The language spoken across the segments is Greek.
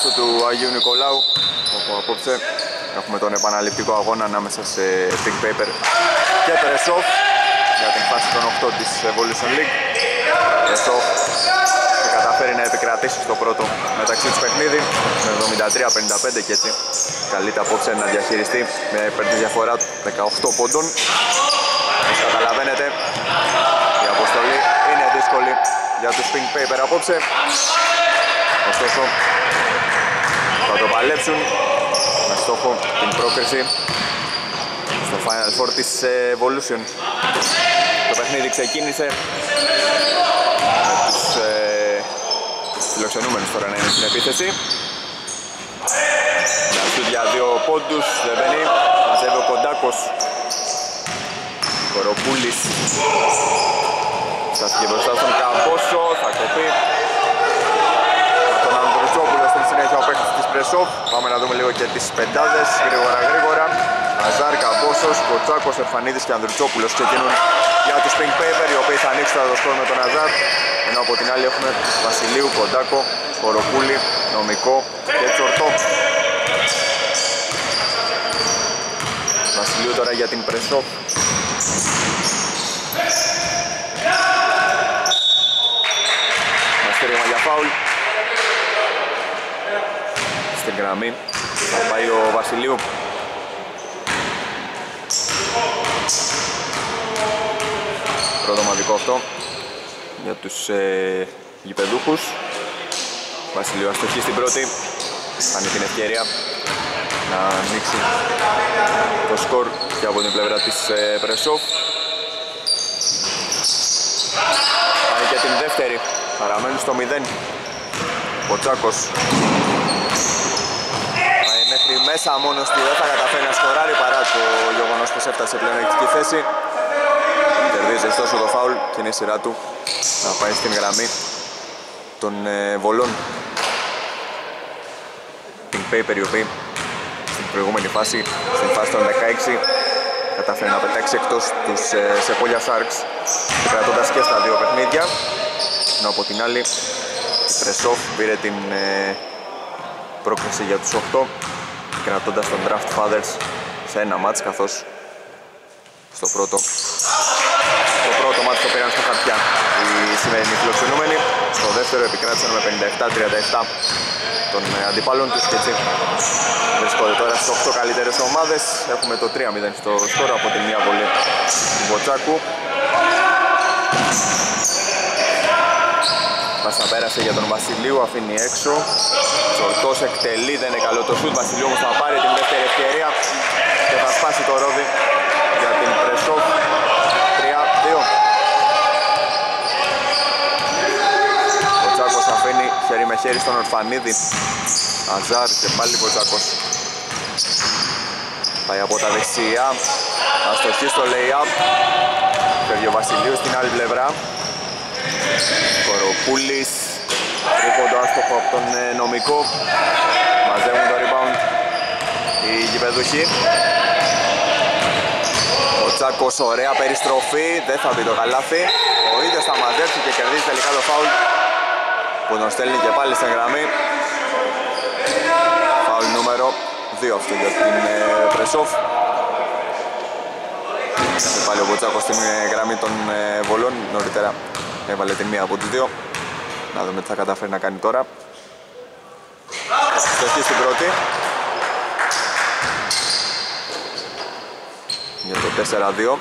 Πάσο του Αγίου Νικολάου, όπου απόψε έχουμε τον επαναληπτικό αγώνα ανάμεσα σε Pink Paper και Pressov για την φάση των 8 της Evolution League. Pressov θα καταφέρει να επικρατήσει στο πρώτο μεταξύ του παιχνίδι με 73-55 και έτσι καλείται απόψε να διαχειριστεί με υπέρ τη διαφορά του 18 πόντων. Όπως καταλαβαίνετε, η αποστολή είναι δύσκολη για τους Pink Paper απόψε, ωστόσο θα το παλέψουν με στόχο την πρόκριση στο Final Four της Evolution. Το παιχνίδι ξεκίνησε με τους φιλοξενούμενους τώρα να είναι στην επίθεση. Μια σούτ για 2 πόντους, δεν μπαίνει, μαζεύει ο Κοντάκος. Κοροπούλης στάθηκε μπροστά στον Καμπόσο, θα κοπεί με τον Ανδρουτσόπουλο στην συνέχεια ο παίκτης της Pressov. Πάμε να δούμε λίγο και τις πεντάδες γρήγορα. Αζάρ, Καμπόσος, Κοτσάκος, Ερφανίδης και Ανδρουτσόπουλος ξεκινούν για τους Pink Paper, οι οποίοι θα ανοίξουν το σκορ με τον Αζάρ, ενώ από την άλλη έχουμε Βασιλείου, Κοντάκο, Κοροπούλη, Νομικό και Τσορτό. Βασιλείου τώρα για την Pressov. Μαστήριμα για φάουλ. Στην γραμμή θα πάει ο Βασιλείου. Πρώτο μαδικό αυτό για τους γηπεδούχους. Βασιλείου αστοχή στην πρώτη. Κάνει την ευκαιρία να ανοίξει το σκορ και από την πλευρά της Pressov. Κάνει και την δεύτερη. Παραμένουν στο 0. Ο Τσάκος πάει μέχρι μέσα μόνος του, δεν θα καταφέρει να σκοράρει παρά το γεγονός πως έφτασε σε πλεονεκτική θέση. Κερδίζει ωστόσο το φάουλ και είναι η σειρά του να πάει στην γραμμή των βολών. Pink Paper, οι οποίοι στην προηγούμενη φάση, στην φάση των 16, κατάφερε να πετάξει εκτός τους Sepolia Sharks, κρατώντας και στα δύο παιχνίδια. Ενώ από την άλλη η Pressov πήρε την πρόκριση για τους 8, κρατώντας τον Draft Fathers σε ένα μάτς, καθώς στο πρώτο μάτς το πήραν στα χαρτιά οι σημερινοί φιλοξενούμενοι. Στο δεύτερο επικράτησαν με 57-37 των αντιπάλων τους και έτσι βρίσκονται τώρα στις 8 καλύτερες ομάδες. Έχουμε το 3-0 στο σκορ από την μία βολή του Μποτσάκου. Πάσα πέρασε για τον Βασιλείου, αφήνει έξω. Τσορτός εκτελεί, δεν είναι καλό το σουτ. Βασιλείου όμως θα πάρει την δεύτερη ευκαιρία και θα σπάσει το ρόδι για την Pressov. 3-2. Ο Τσάκος αφήνει χέρι με χέρι στον Ορφανίδη. Αζάρ και πάλι ο Τσάκος. Πάει από τα δεξιά. Αστοχή στο lay-up. Φεύγει ο Βασιλείου στην άλλη πλευρά. Κοροπούλης, τρίποντο άστοχο από τον Νομικό. Μαζεύουν το rebound οι γηπεδούχοι. Ο Τσάκος, ωραία περιστροφή, δεν θα μπει το καλάθι. Ο ίδιος θα μαζέψει και κερδίζει τελικά το φάουλ που τον στέλνει και πάλι στην γραμμή. Φάουλ νούμερο 2 αυτό για την Pressov. Και πάλι ο Τσάκος στην γραμμή των βολών νωρίτερα. Έβαλε την μία από τις δύο. Να δούμε τι θα καταφέρει να κάνει τώρα. Στοχή στην πρώτη. Για το 4-2.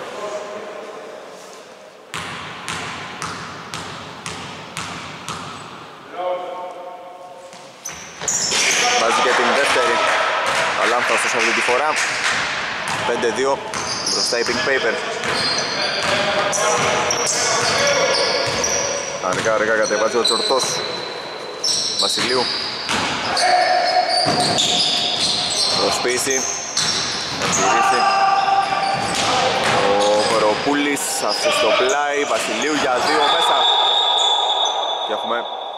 Βάζει και την δεύτερη. Αλάνθαστος αυτή τη φορά. 5-2 μπροστά η Pink Paper. Αργά κατεβάζει ο Τσορτός. Βασιλείου. Προσπίσει. Επιρρύθει. Ο Κοροπούλης άφησε στο πλάι. Βασιλείου για 2 μέσα. Και έχουμε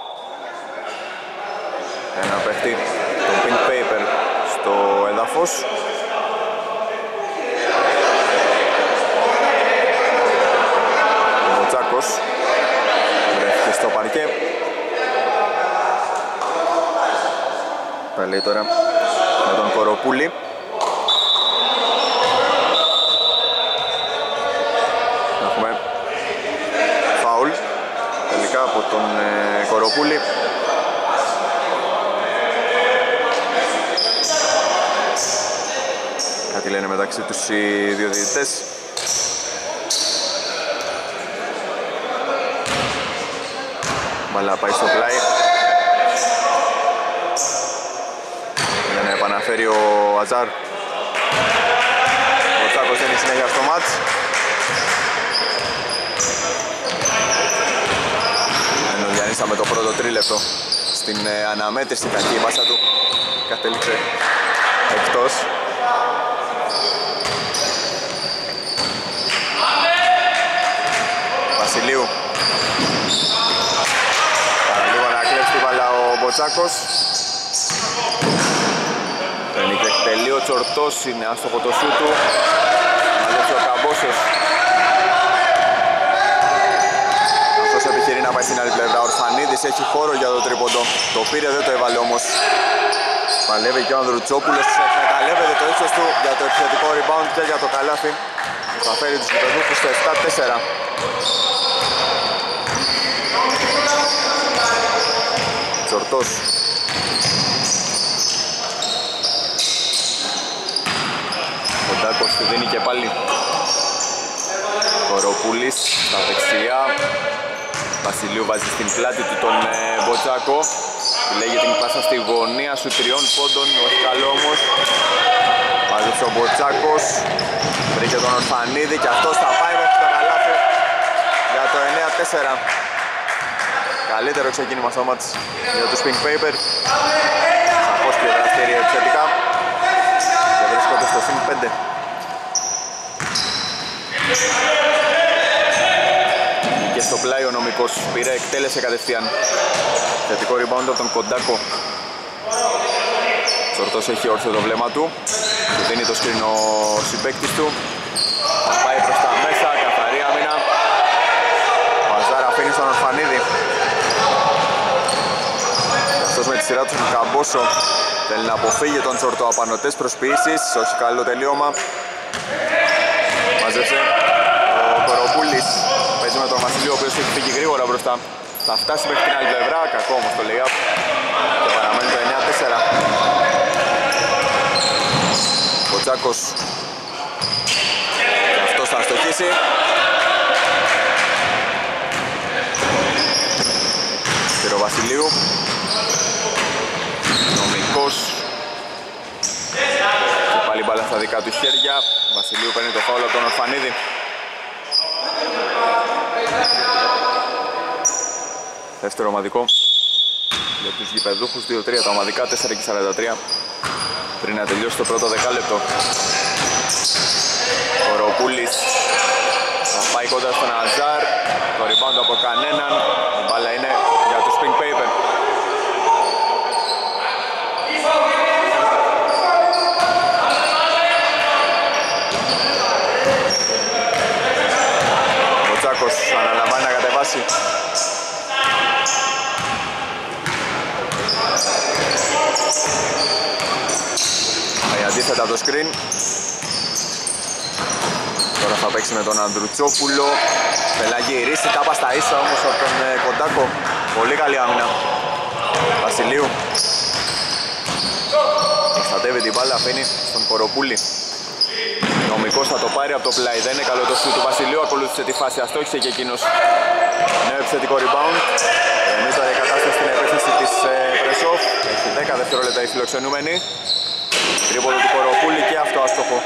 ένα παίχτη, τον Pink Paper, στο έδαφος. Ο Τσάκος βρέθηκε στο παρκέ. play τώρα με τον Κοροπούλη. Έχουμε φάουλ τελικά από τον Κοροπούλη. Κάτι λένε μεταξύ τους οι δύο διαιτητές. Μπαλά πάει στο πλάι. Για να επαναφέρει ο Αζάρ. Ο Τσάκος είναι συνέχεια στο μάτς. Ενώ διανύσαμε το πρώτο τρίλεπτο στην αναμέτρηση, κακή η πάσα του κατέληξε εκτός. Βασιλείου. Παραλίγο να κλέψει την μπάλα ο Μποτσάκος. Παίρνει και εκτελεί ο Τσορτός, είναι άστοχο το σούτ του. Μαζέψει ο Καμπόσος. Αυτός επιχειρεί να πάει στην άλλη πλευρά. Ο Ορφανίδης έχει χώρο για το τρίποντο. Το πήρε, δεν το έβαλε όμως. Παλεύει και ο Ανδρουτσόπουλος, εκμεταλλεύεται το ύψος του για το επιθετικό rebound και για το καλάθι. Θα φέρει τους γηπεδούχους στο 7-4. Τσορτός. Ο Ντάκος του δίνει και πάλι. Κοροπούλης στα δεξιά. Βασιλείου βάζει στην πλάτη του τον Μποτσάκο. Λέγει την πάσα στη γωνία σου 3 πόντων, όχι καλό όμως. Μάζεψε ο Μποτσάκος. Βρήκε τον Ορφανίδη και αυτός θα πάει μέχρι το καλάθι για το 9-4. Καλύτερο ξεκίνημα στο μάτς για τους Pink Paper. Σαφώς πιο δραστήρια επιθετικά και βρίσκονται στο συν 5. Και στο πλάι ο Νομικός πήρε, εκτέλεσε κατευθείαν. Θετικό rebound από τον Κοντάκο. Τσορτός έχει όρθιο το βλέμμα του. Του δίνει το screen ο συμπαίκτης του. Πάει προς τα μέσα, καθαρή άμυνα. Ο Αζάρ αφήνει στον Ορφανίδη. Αυτός με τη σειρά του τον Καμπόσο θέλει να αποφύγει τον Τσορτό. Απανωτές προσποιήσεις, όχι καλό τελείωμα. Μαζέψε ο Κοροπούλης. Παίζει με τον Βασιλείο, ο οποίος έχει φύγει γρήγορα μπροστά. Θα φτάσει μέχρι την άλλη πλευρά, κακό όμως το lay-up. Και παραμένει το 9-4. Ο Τσάκος. Και αυτός θα αστοχίσει. Κύριο Βασιλείου. Νομικός. Και πάλι μπάλα στα δικά του χέρια. Βασιλείου παίρνει το φάουλ από τον Ορφανίδη. Δεύτερο ομαδικό για τους γηπεδούχους, 2-3 τα ομαδικά, 4-43 πριν να τελειώσει το πρώτο δεκάλεπτο. Ο Ροπούλης θα πάει κοντά στον Αζάρ, το rebound από κανέναν, η μπάλα είναι για τους Pink Paper. Ο Τσάκος αναλαμβάνει να κατεβάσει. Πάει αντίθετα το screen. Τώρα θα παίξει με τον Ανδρουτσόπουλο. Πελαγιερίση, τάπα στα ίσα όμως από τον Κοντάκο. Πολύ καλή άμυνα. Βασιλείου. Προστατεύει την μπάλα, αφήνει στον Κοροπούλη. Νομικός θα το πάρει από το πλάι, δεν είναι καλό το σου του Βασιλείου. Ακολούθησε τη φάση, αστόχησε και εκείνος. Νέο επιθετικό rebound. Εμείς τώρα η κατάσταση στην επίθεση της Πρεσόφ. Έχει 10 δευτερόλεπτα η φιλοξενούμενη. Τρίποντο του Κοροπούλη και αυτό άστοχο.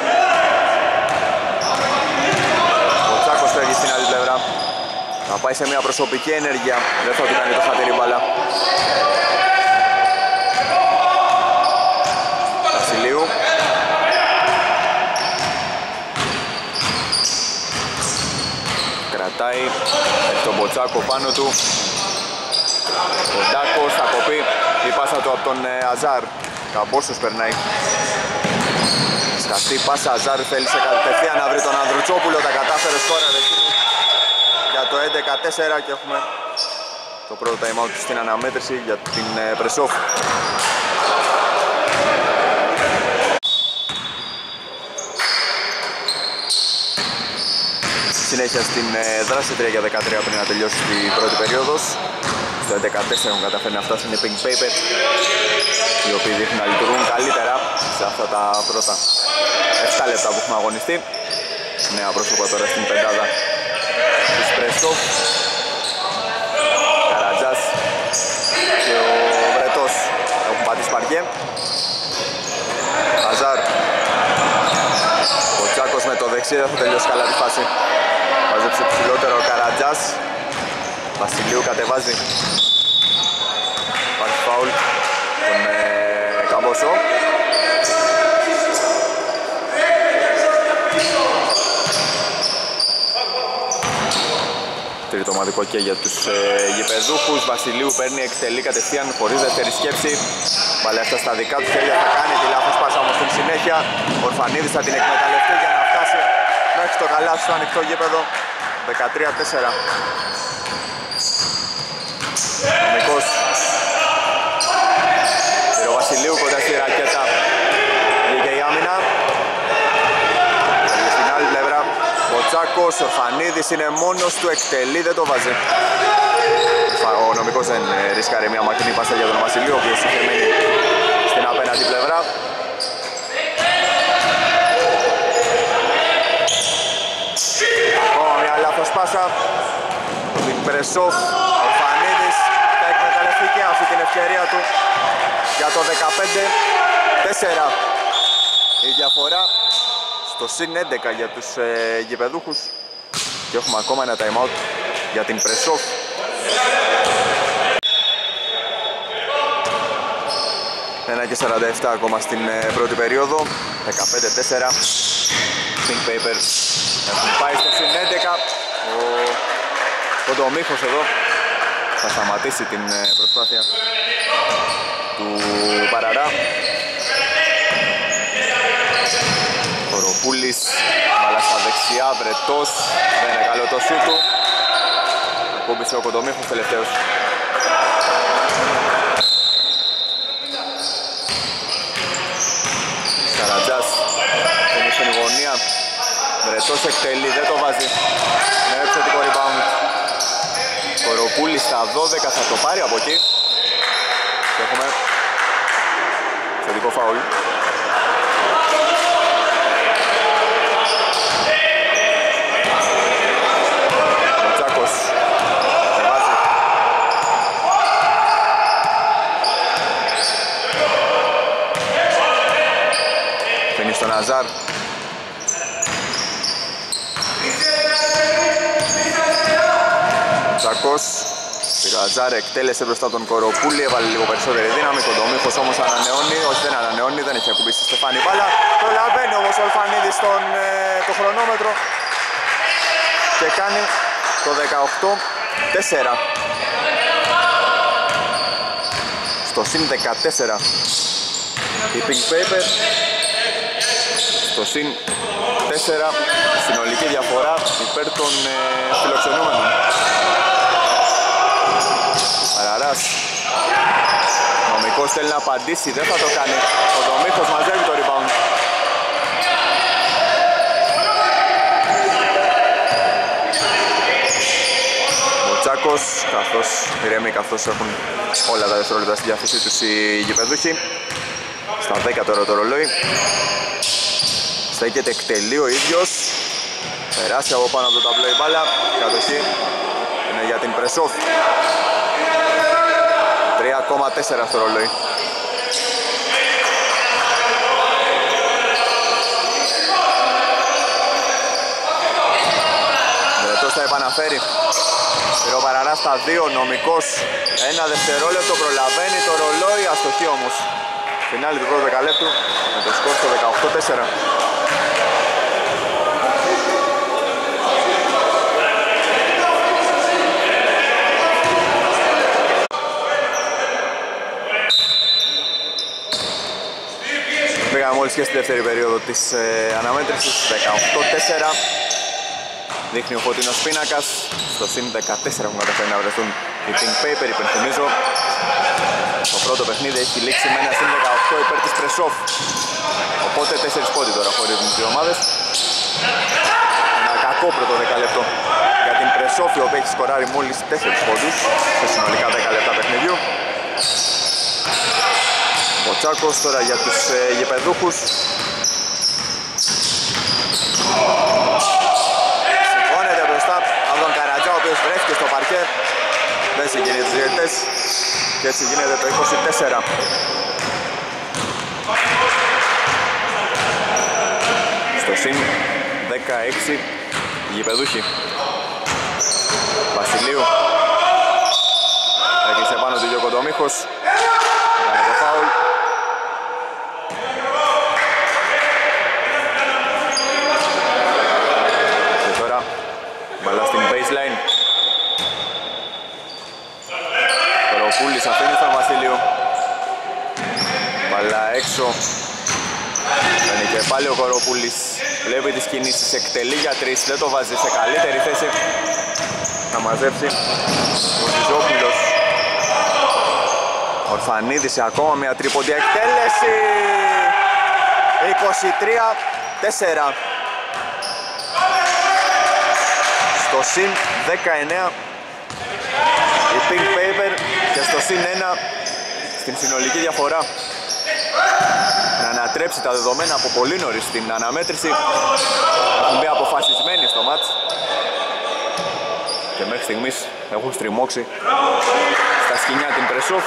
Ο Τσάκος φεύγει στην άλλη πλευρά. Θα πάει σε μια προσωπική ενέργεια. Δεν θα του κάνει το χατήρι μπάλα. Βασιλείου. Κρατάει, έχει τον Μποτσάκο πάνω του. Ο Ντάκος θα κοπεί η πάσα του από τον Αζάρ. Καμπόσος περνάει. Σκαστή πάσα, Αζάρ θέλησε κατευθείαν να βρει τον Ανδρουτσόπουλο. Τα κατάφερε σκόραρε εκείνη για το 11-4 και έχουμε το το πρώτο time out στην αναμέτρηση για την Πρεσόφ. Συνέχεια στην δράση 3 για 13 πριν να τελειώσει την πρώτη περίοδος. Στο 11-4 έχουν καταφέρει να φτάσουν οι Pink Paper, οι οποίοι δείχνουν να λειτουργούν καλύτερα σε αυτά τα πρώτα 7 λεπτά που έχουμε αγωνιστεί. Νέα πρόσωπα τώρα στην πεντάδα της Πρεσόφ. Καρατζάς και ο Βρετός έχουν πατήσει παρκέ. Αζάρ. Ο Τσάκος με το δεξί δεν θα τελειώσει καλά τη φάση. Βάζεψε ψηλότερο ο Καρατζάς. Βασιλείου κατεβάζει. Υπάρχει φάουλ τον Καμποσό. Τρίτο ομαδικό και για τους γηπεδούχους. Βασιλείου παίρνει, εκτελεί κατευθείαν χωρίς δεύτερη σκέψη. Βάλε αυτά στα δικά του χέρια, θα κάνει τη λάθος πάσα όμως στην συνέχεια. Ο Ορφανίδης θα την εκμεταλλευτεί για να φτάσει μέχρι το καλάθι στο ανοιχτό γήπεδο. 13-4. Νομικός. Πήρε ο Βασιλείου κοντά στη ρακέτα. Βγήκε η άμυνα. Στην άλλη πλευρά ο Τσάκος, ο Ορφανίδης είναι μόνος του, εκτελεί, δεν το βάζει. Ο Νομικός δεν ρίσκαρε μια μακρινή πάσα για τον Βασιλείο, ο οποίος είχε μείνει στην απέναντι πλευρά. Ακόμα μια λάθος πάσα. Την Πρεσόφ, ο Ορφανίδης θα εκμεταλλευτεί και αυτή την ευκαιρία του για το 15-4. Η διαφορά στο συν 11 για τους γηπεδούχους και έχουμε ακόμα ένα time out για την Πρεσόφ. Ένα και 47 ακόμα στην πρώτη περίοδο. 15-4. Pink Paper έχουν πάει στο συν 11. Ο Κοντομίχος εδώ θα σταματήσει την προσπάθεια του Παραρά. Κοροπούλης, μπάλα στα δεξιά, Βρετός, δεν είναι καλό το σούτ του. Ακούμπησε ο Κοντομίχος τελευταίος. Καρατζάς, είναι στην γωνία. Βρετός εκτελεί, δεν το βάζει. Με επιθετικό rebound. Κοροπούλης στα 12 θα το πάρει από εκεί. Και έχουμε θετικό φάουλ. Ο Τσάκος το βάζει. Φαίνει στον Αζάρ. Τσάκος. Ο Αζάρ εκτέλεσε μπροστά τον Κοροπούλη, έβαλε λίγο περισσότερη δύναμη. Κοντομίχος όμως ανανεώνει, όχι δεν ανανεώνει, δεν έχει ακουμπήσει στη στεφάνη μπάλα. Προλαβαίνει όμως ο Ορφανίδης το χρονόμετρο και κάνει το 18-4. Στο συν 14 η Pink Paper, στο συν 4 συνολική διαφορά υπέρ των φιλοξενούμενων. Παραράς. Νομικός θέλει να απαντήσει, δεν θα το κάνει. Ο Δομίχος μαζεύει το rebound. Ο Τσάκος, καθώς ηρεμεί, καθώς έχουν όλα τα δευτερόλεπτα στη διάθεσή τους οι γηπεδούχοι. Στα 10 τώρα το ρολόι. Στέκεται, εκτελεί ο ίδιος. Περάσει από πάνω από το ταμπλό η μπάλα. Κατοχή είναι για την Πρεσόφ. 3,4 στο ρολόι. Βρετός θα επαναφέρει. Πήρε ο Παραράς στα 2, Νομικός. Ένα δευτερόλεπτο, προλαβαίνει το ρολόι, αστοχή όμως. Φινάλι του πρώτου δεκαλέπτου με το σκορ στο 18-4. Πήγαμε μόλις και στη δεύτερη περίοδο της αναμέτρησης, 18-4. Δείχνει ο φωτεινός πίνακας, στο συν 14 έχουν καταφέρει να βρεθούν Η Pink Paper, υπενθυμίζω, το πρώτο παιχνίδι έχει λήξει με 1-18 υπέρ της Πρεσόφ. Οπότε 4 πόντοι τώρα χωρίζουν τις δύο ομάδες. Ένα κακό πρώτο 10 λεπτό για την Πρεσόφ, η οποία έχει σκοράρει μόλις 4 πόντους σε συνολικά 10 λεπτά παιχνιδιού. Ο Τσάκος τώρα για τους γηπεδούχους. Σηκώνεται μπροστά από τον Καρατζά, ο οποίος βρέθηκε στο παρκέ. Δεν συγκινεί τους διαιτητές και έτσι γίνεται το 24. Στο συν 16 οι γηπεδούχοι. Βασιλείου έκλεισε πάνω του Γιωκοντομίχος, έκανε το φάουλ. Και τώρα μπαλά στην baseline. Κοροπούλης αφήνει στον Βασιλείου. Μπαλά έξω. Παίρνει και πάλι ο Κοροπούλης. Βλέπει τις κινήσεις, εκτελεί για 3, δεν το βάζει σε καλύτερη θέση. Θα μαζέψει ο Ζιζόπουλος. Ορφανίδης σε ακόμα μια τρίποντη εκτέλεση. 23-4. Στο συν 19 η Pink Paper και στο συν 1 στην συνολική διαφορά. Να ανατρέψει τα δεδομένα από πολύ νωρίς στην αναμέτρηση. Έχουν μπει αποφασισμένοι στο μάτς και μέχρι στιγμής έχουν στριμώξει στα σκηνιά την Πρεσόφ,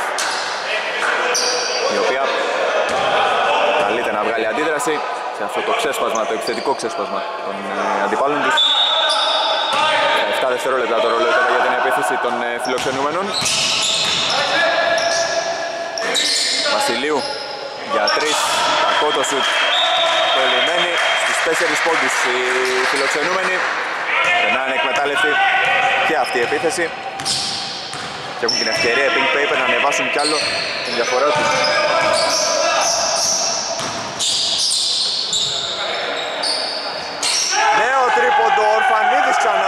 η οποία καλείται να βγάλει αντίδραση σε αυτό το ξέσπασμα, το επιθετικό ξέσπασμα των αντιπάλων τους. Τα 7 δευτερόλεπτα το ρολόι τώρα για την επίθεση των φιλοξενούμενων. Βασιλείου για 3, κακό το σουτ, το ελιμμένει στους 4 πόντους οι φιλοξενούμενοι. Περνάνε εκμετάλλευτη και αυτή η επίθεση και έχουν την ευκαιρία Pink Paper να ανεβάσουν κι άλλο την διαφορά τους. Νέο τρίποντο, Ορφανίδης ξανά.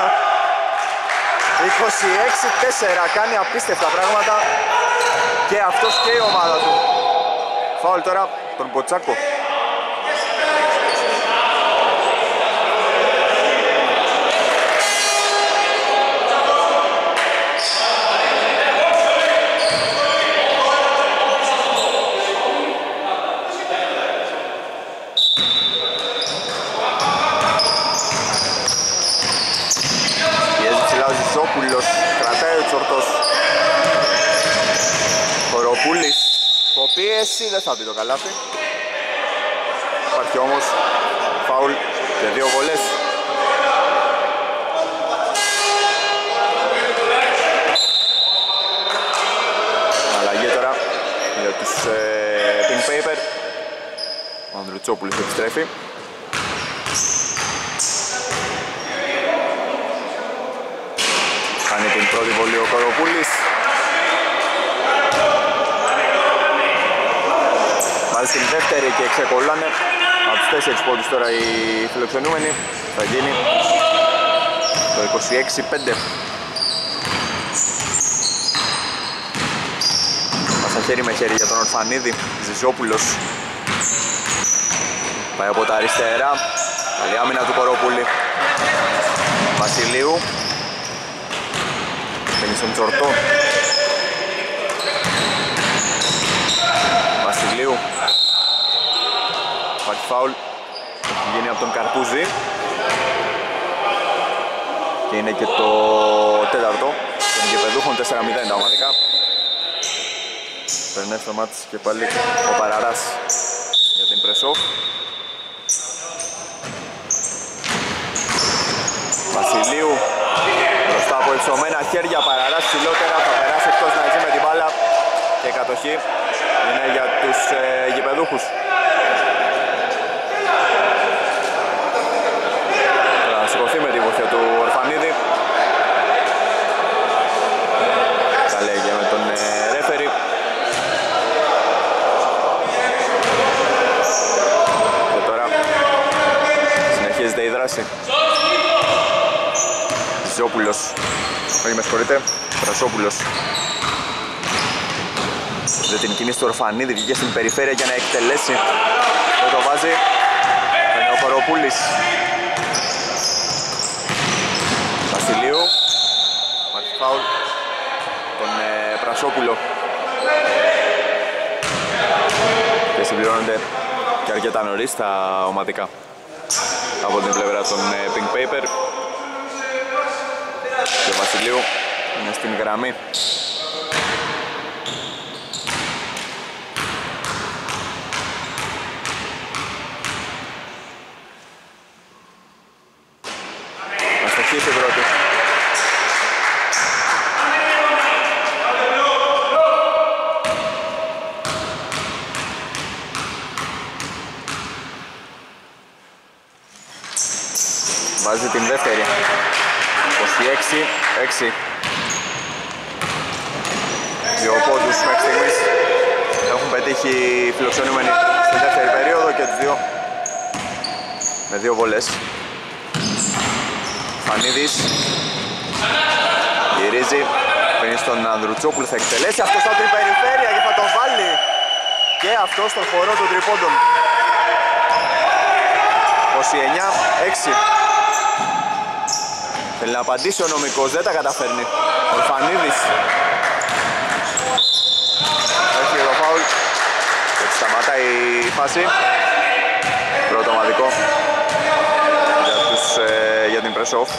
26-4, κάνει απίστευτα πράγματα και αυτός και η ομάδα του. Φάουλ τώρα τον Μποτσάκο. Πιέζει ψηλά ο Ζησόπουλος, κρατάει ο Τσορτός. Κοροπούλης, υποπίεση, δεν θα μπει το καλάθι. Υπάρχει όμως φάουλ και 2 βολές. Αλλαγή τώρα για τους Pink Paper. Ο Ανδρουτσόπουλος επιστρέφει. Κάνει την πρώτη βολή ο Κοροπούλης. Βάζει την δεύτερη και ξεκολλάνε από τους 4 πόντους τώρα οι φιλοξενούμενοι. Θα γίνει το 26-5. Πάσα χέρι με χέρι για τον Ορφανίδη. Ζιζόπουλος πάει από τα αριστερά. Καλή άμυνα του Κοροπούλη. Βασιλείου μπαίνει στον Τσορτό. Βασιλείου. Υπάρχει φάουλ. Έχει γίνει από τον Καρπούζη. Και είναι και το τέταρτο των γηπεδούχων. 4-0 τα ομαδικά. Περνάει στο μάτς και πάλι ο Παραράς για την Πρεσόφ. Βασιλείου μπροστά από υψωμένα χέρια. Παραράς ψηλότερα, θα περάσει εκτός να ζει με την μπάλα και η κατοχή είναι για τους γηπεδούχους. Θα σηκωθεί με τη βοήθεια του Ορφανίδη. Τα λέγε με τον ρέφερι. Και τώρα συνεχίζεται η δράση. Ζιζόπουλος, όχι με συγχωρείτε, Πρασόπουλος. Δεν την κίνηση του Ορφανίδη, βγήκε στην περιφέρεια για να εκτελέσει. Δεν το βάζει. Είναι ο Κοροπούλης. Βασιλείου. Υπάρχει φάουλ. Τον Πρασόπουλο. Και συμπληρώνονται και αρκετά νωρίς τα ομαδικά από την πλευρά των Pink Paper. Και ο Βασιλείου είναι στην γραμμή. Αστοχής η πρώτη. Βάζει την δεύτερη. 26-6. Δύο πόντους μέχρι στιγμής έχουν πετύχει οι φιλοξενούμενοι στη δεύτερη περίοδο και τους δύο με δύο βολές. Φανίδης γυρίζει, παίρνει στον Ανδρουτσόπουλο, θα εκτελέσει αυτός από την περιφέρεια και θα το βάλει και αυτό στον χορό των τριπώντων. 29-6. Θέλει να απαντήσει ο νομικός, δεν τα καταφέρνει. Ο Φανίδης έχει το φάουλ και σταματάει η φάση. Πρώτο ομαδικό για την press-off.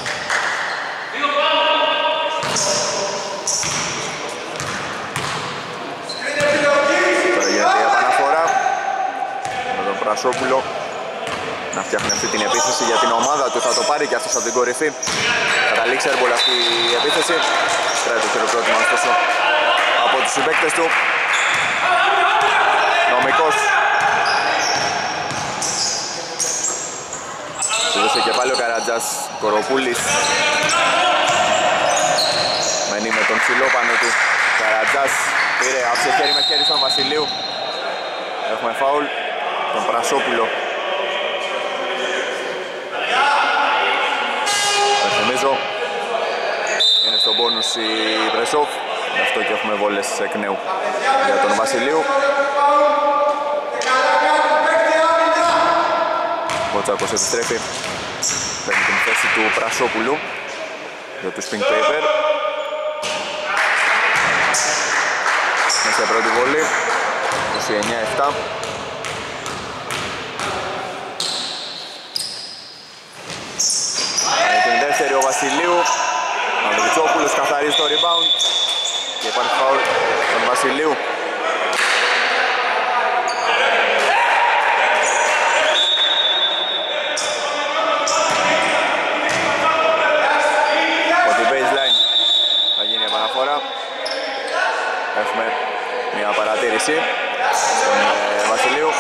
Τώρα γίνεται η επαναφορά με τον Πρασόπουλο να φτιάχνει αυτή την επίθεση για την ομάδα του. Θα το πάρει και αυτός από την κορυφή. Καταλήξει έρμπολα αυτή η επίθεση. Στράει το χειροκρότημα ωστόσο από τους συμπαίκτες του. Νομικός. Έδωσε και πάλι ο Καρατζάς. Κοροπούλης μένει με τον ψηλό πάνω του. Καρατζάς πήρε άψε χέρι με χέρι στον Βασιλείου. Έχουμε φάουλ τον Πρασόπουλο. Νομίζω είναι στον πόνους η press-off. Γι' αυτό και έχουμε βόλες εκ νέου για τον Βασιλείου. Ο Τσάκος επιστρέφει. Παίρνει την θέση του Πρασόπουλου για τους Pink Paper. Μέσα πρώτη βολή. 29-7. Την δεύτερη ο Βασιλείου. Ο Ανδρουτσόπουλος καθαρίζει το rebound και υπάρχει φάουλ τον Βασιλείου. Από την baseline θα γίνει επαναφορά. Έχουμε μια παρατήρηση στον Βασιλείου.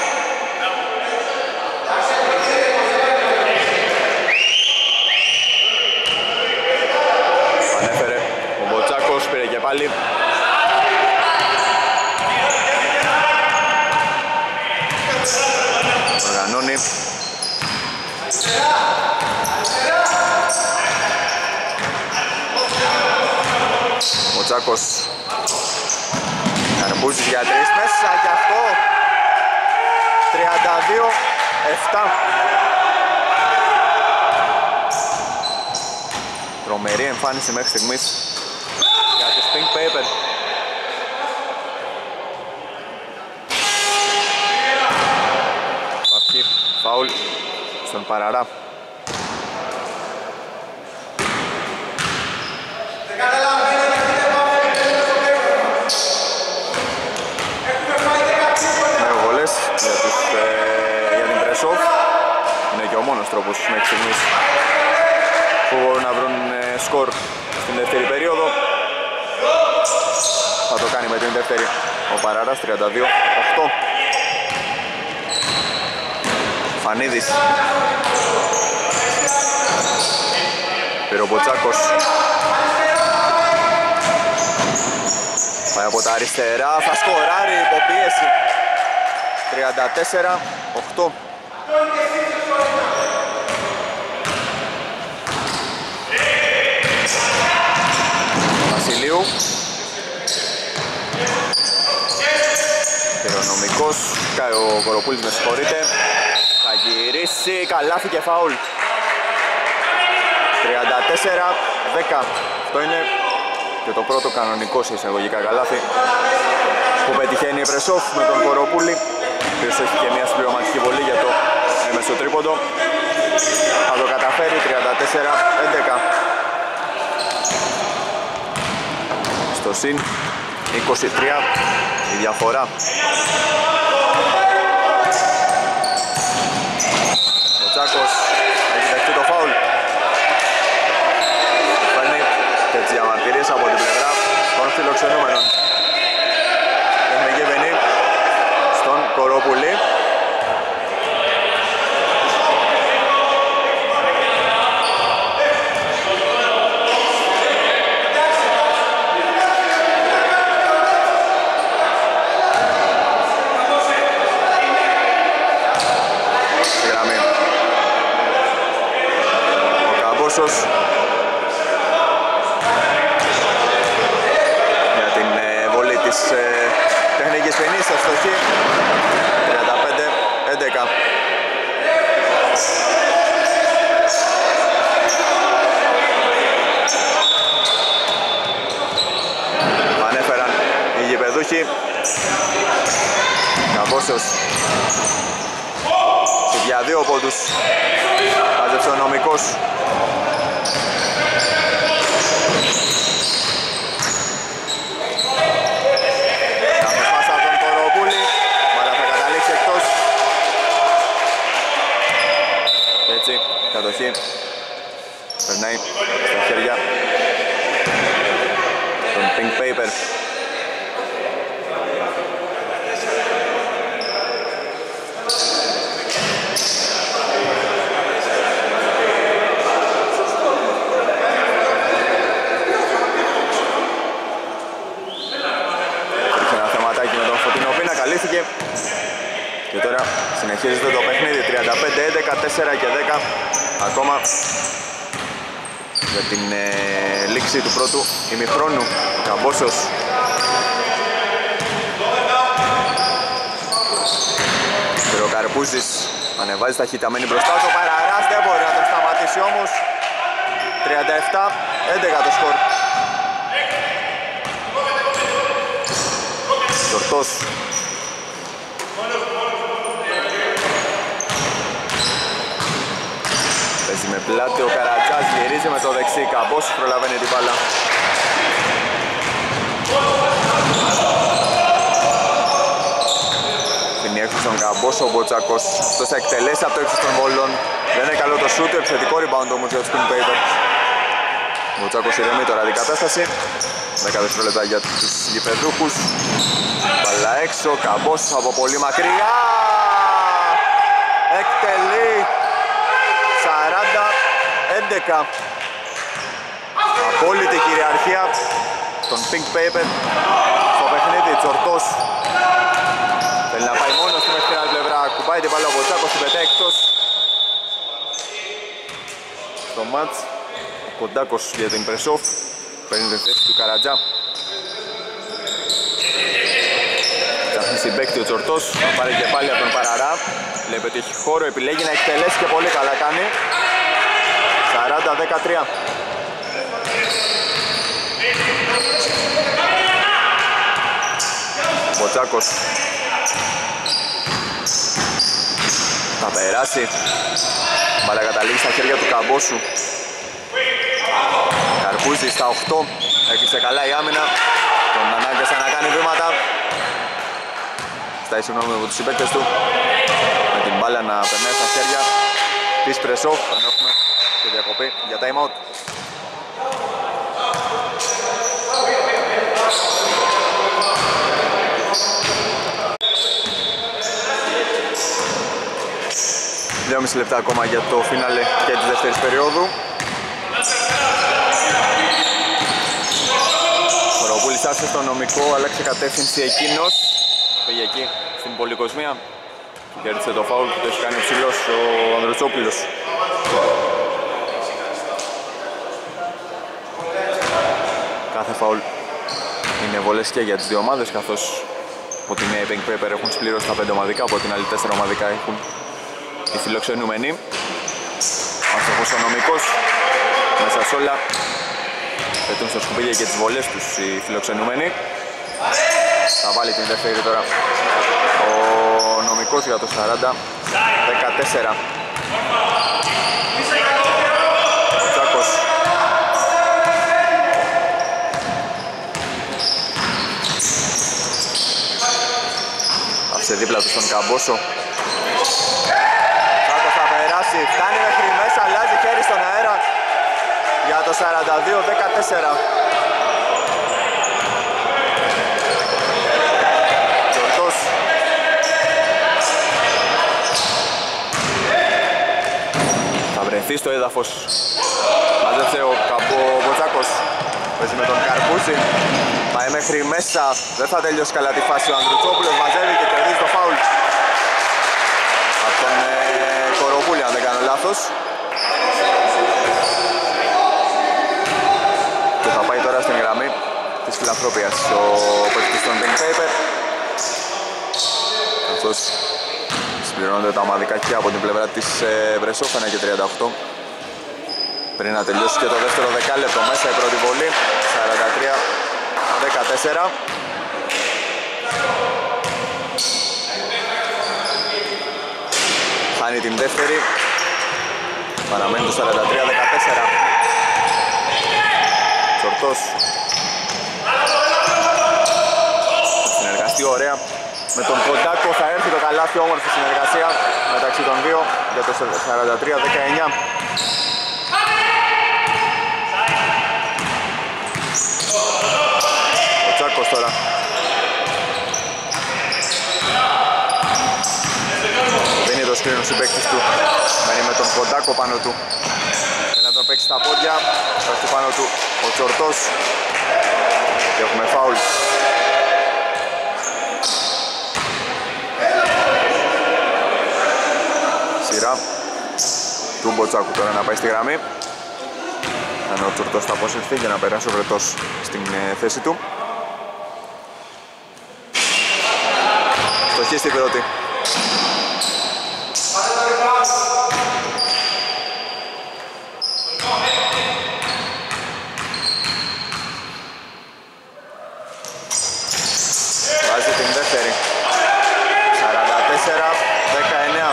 Ανέφερε ο Μποτσάκος, πήρε και πάλι. Οργανώνει. Ο Τσάκος Καρμπούζης για τρεις μέσα και αυτό 32-7. Τρομερή εμφάνιση μέχρι στιγμής για τους Pink Paper. Υπάρχει φάουλ στον Παραρά. Νέο βολές για την press-off. Είναι και ο μόνος τρόπος μέχρι στιγμής που μπορούν να βρουν σκορ στην δεύτερη περίοδο. Θα το κάνει με την δεύτερη ο Παράρας, 32-8. Φανίδης. Πήρε ο Μποτσάκος. Πάει από τα αριστερά, θα σκοράρει υποπίεση. 34-8. Παπαδηλίου. Χειρονομικός, ο Κοροπούλης με συγχωρείτε. Θα γυρίσει, καλάθι και φαούλ. 34-10. Αυτό είναι και το πρώτο κανονικό σε εισαγωγικά καλάθι που πετυχαίνει η Πρεσόφ με τον Κοροπούλη, ο οποίος έχει και μια συμπληρωματική βολή για το έμεσο τρίποντο. Θα το καταφέρει. 34-11. Στο συν 23 η διαφορά. Ο Τσάκος έχει δεχτεί το φάουλ. Παίρνει και τις διαμαρτυρίες από την πλευρά των φιλοξενούμενων. Τεχνική βενή στον Κοροπούλη. Για την βολή της τεχνικής ποινής θα στοχεί. 35-11. Ανέφεραν οι γηπεδούχοι. Καμπόσος για 2 πόντους. Μάζεψε ο νομικός. Κατοχή περνάει στα χέρια των Pink Paper. Υπήρχε ένα θεματάκι με τον Φωτεινό Πίνα, καλύφθηκε. Και τώρα συνεχίζεται το παιχνίδι. 35-11, 4 και 10 ακόμα για την λήξη του πρώτου ημιχρόνου. Καμπόσος. Ο Καρπούζης ανεβάζει ταχύτητα, μένει μπροστά του. Ο Παραράς δεν μπορεί να τον σταματήσει όμως. 37-11 το σκορ. Ζορτός. Παίζει με πλάτη ο Καρατζάς, γυρίζει με το δεξί. Καμπόσος προλαβαίνει την μπάλα. Φινεί έξω στον Καμπόσο ο Μποτσάκος. Αυτός θα εκτελέσει από το ύψος των βόλων. Δεν είναι καλό το σούτ, επιθετικό rebound όμως για τους Pink Paper. Ο Μποτσάκος ηρεμεί τώρα την κατάσταση. 10 δευτερόλεπτα για τους γηπεδούχους. Μπάλα έξω, Καμπόσος από πολύ μακριά. Εκτελεί. 40-11. Απόλυτη κυριαρχία των Pink Paper στο παιχνίδι. Τσορτός θέλει να πάει μόνο στη μέχρι την πλευρά. Κουμπάει την μπάλα ο Μποτσάκος, την πετάει εκτός. Στο μάτς ο Κοντάκος για την Πρεσόφ παίρνει την θέση του Καρατζά. Ψάχνει συμπαίκτη ο Τσορτός, θα πάρει και πάλι από τον Παραρά. Βλέπει ότι έχει χώρο, επιλέγει να εκτελέσει και πολύ καλά κάνει. 40-13. Μποτσάκος θα περάσει. Μπάλα καταλήγει στα χέρια του Καμπόσου. Καρπούζης στα 8. Έκλεισε καλά η άμυνα. Τον ανάγκασε να κάνει βήματα. Στάει συγγνώμη από τους συμπαίκτες του. Με την μπάλα να περνάει στα χέρια της Πρεσόφ. Έχουμε και διακοπή για time out. Δύο μισή λεπτά ακόμα για το φίναλε και της δεύτερης περίοδου. Ο Ροπούλης άφησε στο νομικό, άλλαξε κατεύθυνση εκείνος. Πήγε εκεί στην πολυκοσμία και κέρδισε το φάουλ που το έχει κάνει ο ψηλός ο Ανδρουτσόπουλος. Κάθε φάουλ βόλες και για τις δύο ομάδες, καθώς από τη μία οι Pink Paper έχουν συμπληρώσει τα 5 ομαδικά, από την άλλη 4 ομαδικά έχουν οι φιλοξενούμενοι. Αστοχός ο Νομικός, μέσα σ' όλα πετούν στο σκουπίδι και τις βολές τους οι φιλοξενούμενοι. Θα βάλει την δεύτερη τώρα ο Νομικός για το 40-14. Ο Τσάκος άφησε δίπλα του στον Καμπόσο. Τσάκος θα περάσει, φτάνει μέχρι μέσα, αλλάζει χέρι στον αέρα για το 42-14. Τζορτός θα βρεθεί στο έδαφος. Μάζεψε ο Καμποτσάκος, παίζει με τον Καρπούζη, πάει μέχρι μέσα, δεν θα τελειώσει καλά τη φάση ο Ανδρουτσόπουλος, μαζεύει και κερδίζει το φάουλ από τον Κοροπούλη, αν δεν κάνω λάθος. Και θα πάει τώρα στην γραμμή της Φιλανθρόπιας ο παίκτης των Pink Paper, καθώς συμπληρώνονται τα ομαδικά και από την πλευρά της Βρεσόφ, 1 και 38. Πριν να τελειώσει και το δεύτερο δεκάλεπτο, μέσα η πρώτη βολή, 43-14. Χάνει την δεύτερη, παραμένει το 43-14. Τσορτός θα συνεργαστεί ωραία με τον Κοντάκο, θα έρθει το καλάθι, όμορφη συνεργασία μεταξύ των δύο για το 43-19. Ο Τσάκος τώρα δίνει το σκρίνο στους παίκτες του, μένει με τον Κοντάκο πάνω του, θέλει να τον παίξει στα πόδια, θα έρθει πάνω του ο Τσορτός και έχουμε φάουλ. Σειρά του Μποτσάκου τώρα να πάει στη γραμμή, αν ο Τσορτός θα αποσυρθεί για να περάσει ο Βρετός στην θέση του. Στοχή στην πρώτη. Βάζει την δεύτερη. 44-19.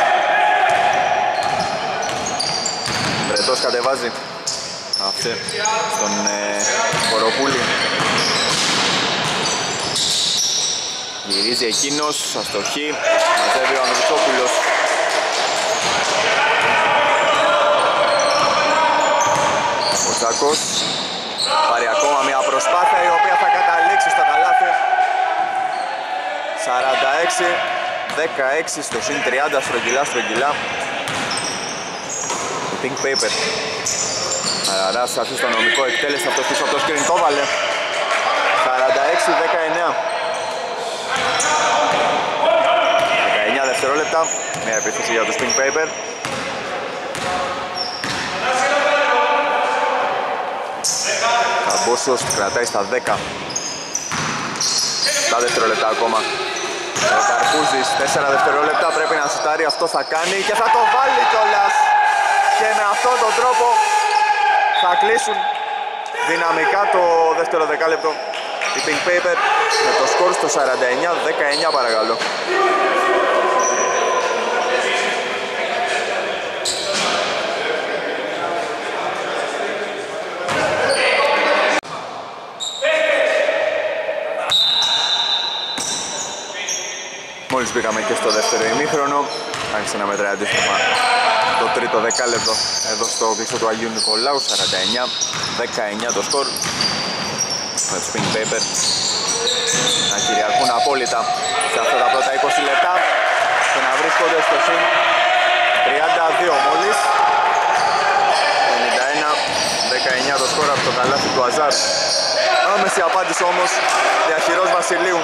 Βρετός κατεβάζει αυτή στον Κοροπούλη. Γυρίζει εκείνος, αστοχή, μαζεύει ο Ανδρουτσόπουλος. Ο Τσάκος πάρει ακόμα μια προσπάθεια η οποία θα καταλήξει στο καλάθι. 46-16 στο συν 30, στρογγυλά. Το Pink Paper. Αραράς αφήσει στο Νομικό, εκτέλεσε αυτός πίσω από το σκριν, το βάλε. 46-19. 19 δευτερόλεπτα, μια επίθεση για τους Pink Paper. Καμπόσος κρατάει στα 10. 7 δευτερόλεπτα ακόμα. Ο Καρπούζης, 4 δευτερόλεπτα, πρέπει να σουτάρει, αυτό θα κάνει και θα το βάλει κιόλας. Και με αυτόν τον τρόπο θα κλείσουν δυναμικά το δεύτερο δεκάλεπτο οι Pink Paper με το σκορ στο 49-19 παρακαλώ. Μόλις μπήκαμε και στο δεύτερο ημίχρονο, άρχισε να μετράει αντίστοιχα το τρίτο δεκάλεπτο εδώ στο κλειστό του Αγίου Νικολάου. 49-19 το σκορ, με τους Pink Paper να κυριαρχούν απόλυτα σε αυτά τα πρώτα 20 λεπτά και να βρίσκονται στο συν 32 μόλις. 51-19 το σκορ από το καλάθι του Αζάρ. Άμεση απάντηση όμως διαχειρός Βασιλείου.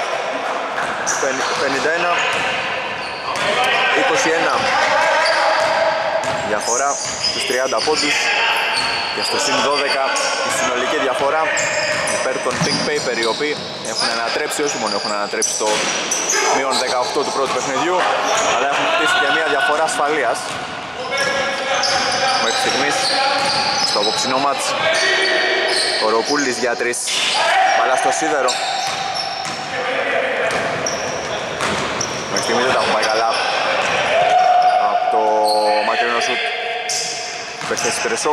51-21 διαφορά στους 30 πόντους. και στο συν 12 η συνολική διαφορά υπέρ των Pink Paper, οι οποίοι έχουν ανατρέψει, όχι μόνο έχουν ανατρέψει το μείον 18 του πρώτου παιχνιδιού, αλλά έχουν χτίσει και μια διαφορά ασφαλείας μέχρι στιγμής στο απόψινό μάτς. Κοροπούλης για 3, μπάλα στο σίδερο. Μέχρι στιγμής δεν τα έχουν πάει καλά από το μακρινό σουτ παίχτες Περεσόφ.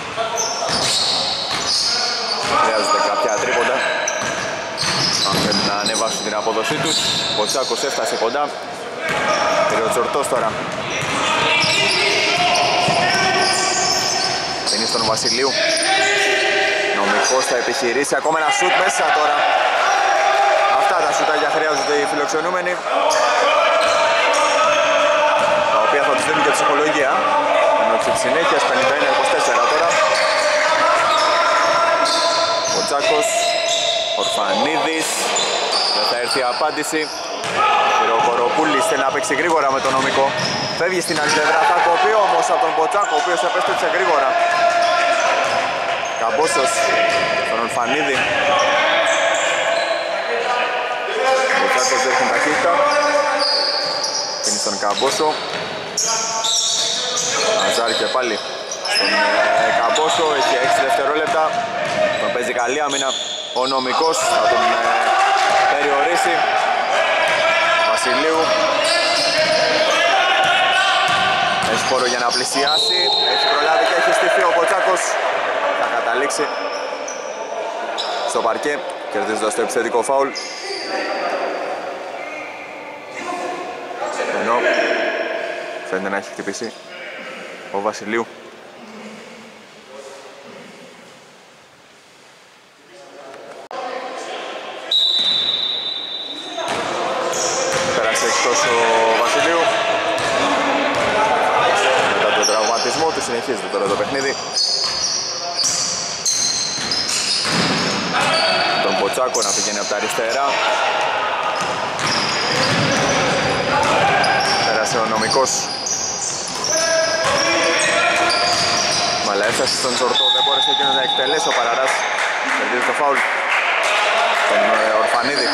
Χρειάζονται κάποια τρίποντα αν θέλουν να ανεβάσουν την απόδοσή τους. Ο Τσάκος έφτασε κοντά. Πήρε ο Τζορτός τώρα. Είναι στον Βασιλείου. Νομικός θα επιχειρήσει ακόμα ένα σουτ μέσα τώρα. Αυτά τα σουτάκια χρειάζονται οι φιλοξενούμενοι, τα οποία θα τους δίνουν και ψυχολογία. Ενώ της συνέχειας 51-24 τώρα. Ο Τσάκος, Ορφανίδης, δεν θα έρθει η απάντηση. Ο Κοροπούλης θέλει να παίξει γρήγορα με τον Νομικό. Φεύγει στην αριστερά, θα κοπεί όμως από τον Ποτσάκο, ο οποίος επέστρεψε γρήγορα. Καμπόσος, τον Ορφανίδη. Ο Ποτσάκος δεν έχει ταχύτητα. Είναι στον Καμπόσο. Αζάρ και πάλι στον Καμπόσο, έχει 6 δευτερόλεπτα. Τον παίζει καλή άμυνα. Ο Νομικός θα τον περιορίσει. Βασιλείου έχει χώρο για να πλησιάσει. Έχει προλάβει και έχει στηθεί ο Ποτσάκος. Θα καταλήξει στο παρκέ, κερδίζοντας το επιθετικό φάουλ. Ενώ φαίνεται να έχει χτυπήσει ο Βασιλείου. Πέρασε εκτός ο Βασιλείου. Μετά τον τραυματισμό του συνεχίζεται τώρα το παιχνίδι. Τον Ποτσάκο να πηγαίνει από τα αριστερά. Πέρασε ο Νομικός. Μαλά έφτασε στον Τζορτό, δεν μπόρεσε εκείνος να εκτελέσει. Ο Παραράς κερδίζει το φάουλ. Τον Ορφανίδη.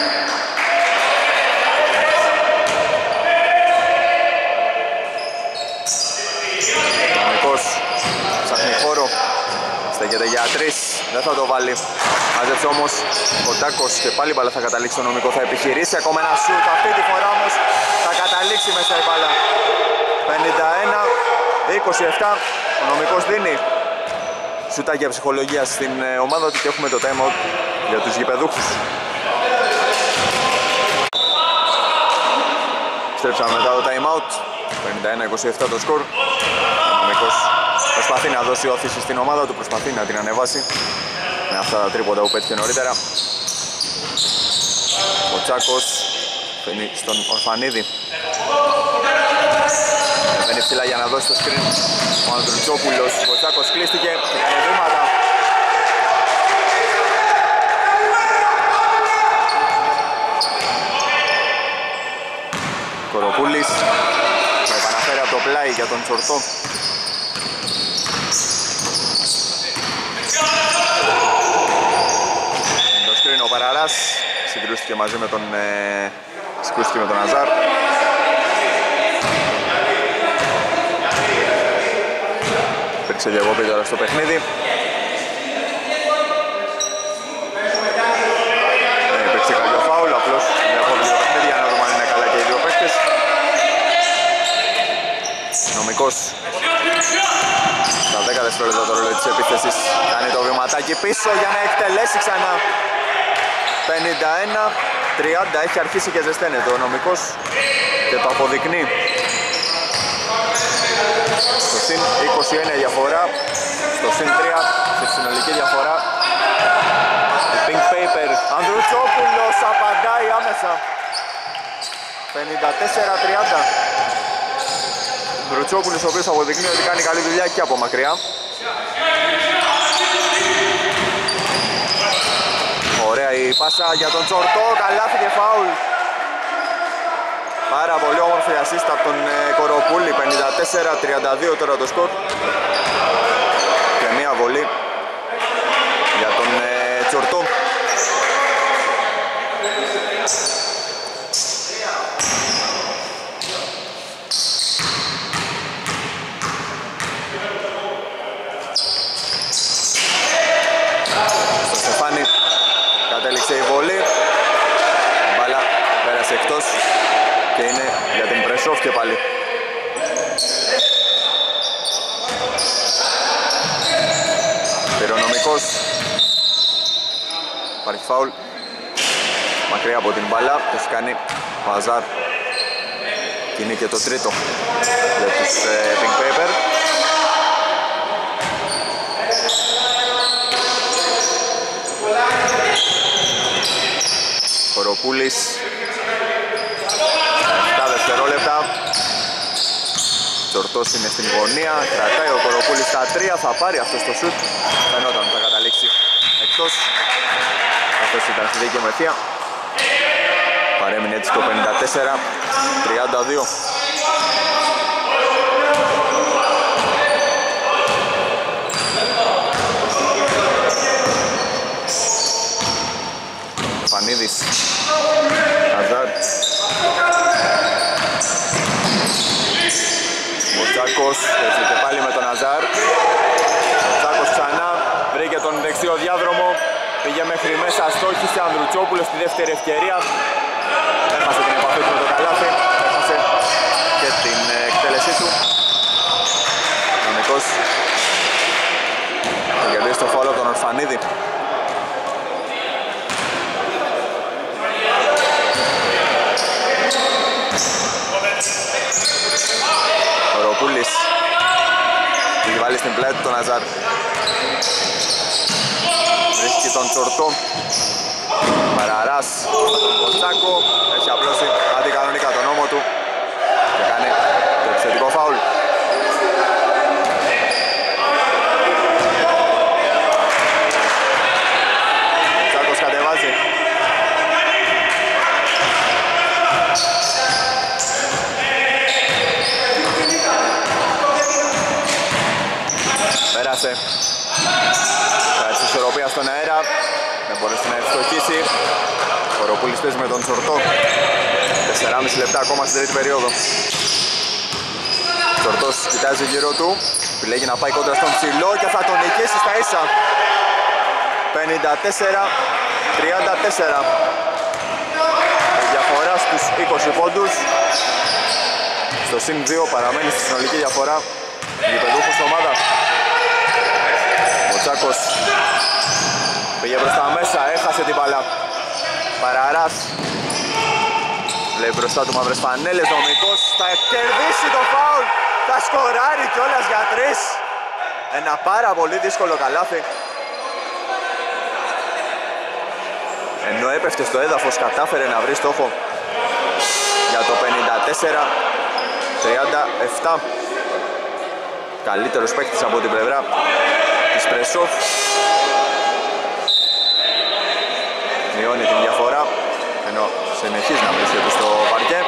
Νομικός ψάχνει χώρο. Στέκεται για 3, δεν θα το βάλει. Μάζεψε όμως ο Τάκος και πάλι μπάλα θα καταλήξει στο Νομικό. Θα επιχειρήσει ακόμα ένα σουτ. Αυτή τη φορά όμως θα καταλήξει μέσα η μπάλα. 51-27. Ο Νομικός δίνει σουτάκια ψυχολογίας στην ομάδα του και έχουμε το time out για τους γηπεδούχους. Στρέψαμε μετά το time out. 51-27 το σκορ. Ο Νομικός προσπαθεί να δώσει όθηση στην ομάδα του, προσπαθεί να την ανεβάσει με αυτά τα τρίποντα που πέτυχε νωρίτερα. Ο Τσάκος φαίνει στον Ορφανίδη. Μένει ψηλά για να δώσει το screen ο Ανδρουτσόπουλος. Ο Τσάκος κλείστηκε και κάνει βήματα. Κοροπούλης θα επαναφέρει από το πλάι για τον Τσορτό. Το screen ο Παραράς συγκρούστηκε μαζί με τον Αζάρ. Υπήρξε διακοπή τώρα στο παιχνίδι. Υπήρξε κάποιο φάουλ, απλώς διακόπη στο παιχνίδι για να δούμε αν είναι καλά και οι δύο παίκτες. Νομικός στα 10 δευτερόλεπτα το ρολόι της επίθεσης κάνει το βηματάκι πίσω για να εκτελέσει ξανά. 51-30, έχει αρχίσει και ζεσταίνεται ο Νομικός και το αποδεικνύει. Στο συν 21 διαφορά, στο συν 3 στη συνολική διαφορά. Η Pink Paper, Ανδρουτσόπουλος απαντάει άμεσα. 54-30. Ανδρουτσόπουλος ο οποίος αποδεικνύει ότι κάνει καλή δουλειά και από μακριά. Ωραία η πάσα για τον Τσορτό, καλάθι και φάουλ. Πάρα πολύ όμορφη ασίστ από τον Κοροπούλη, 54-32 τώρα το σκορ. Και μία βολή Νομικός. Υπάρχει φάουλ. Μακριά από την μπάλα. Το έχει κάνει ο Αζάρ. Και είναι και το τρίτο για τους Pink Paper. Κοροπούλης. 7 δευτερόλεπτα. Τσορτός είναι στην γωνία. Κρατάει ο Κοροπούλης στα 3. Θα πάρει αυτό το σουτ. Φαινόταν ότι θα καταλήξει εκτός. Αυτός ήταν στη δίκαιη ευθεία. Παρέμεινε έτσι το 54-32. Φανίδης. Αζάρ. Μοτσάκος παίζει και πάλι με τον Αζάρ. Μοτσάκος ξανά βρήκε τον δεξιό διάδρομο. Πήγε μέχρι μέσα, στόχισε Ανδρουτσόπουλος στη δεύτερη ευκαιρία. Έχασε την επαφή του με το καλάθι. Έχασε και την εκτέλεσή του. Νομικός θα κερδίσει το φάουλ από τον Ορφανίδη. Κοροπούλης έχει βάλει στην πλάτη του τον Αζάρ. Βρίσκει τον Τσορτό. Παραράς τον Κοτσάκο. Έχει απλώσει αντικανονικά τον νόμο του και κάνει το επιθετικό φάουλ. Κοτσάκος κατεβάζει. Πέρασε. Κράτησε ισορροπία στον αέρα. Δεν μπορέσει να ευστοχίσει. Ο Κοροπούλης παίζει με τον Τσορτό. 4,5 λεπτά ακόμα στην τρίτη περίοδο. Τσορτός κοιτάζει γύρω του. Επιλέγει να πάει κόντρα στον ψηλό και θα τον νικήσει στα ίσα. 54-34. Η διαφορά στους 20 πόντους. Στο συν 2 παραμένει στη συνολική διαφορά γηπεδούχος ομάδα. Ο Τσάκος πήγε προς τα μέσα, έχασε την μπάλα. Παραράς. Λέει μπροστά του μαύρες φανέλες, Νομικός θα κερδίσει το φάουλ. Θα σκοράρει κιόλας για 3. Ένα πάρα πολύ δύσκολο καλάθι. Ενώ έπεφτε στο έδαφος κατάφερε να βρει στόχο για το 54-37. Καλύτερος παίκτης από την πλευρά της Πρεσόφ. Μειώνει την διαφορά ενώ συνεχίζει να βρίσκεται στο παρκέ.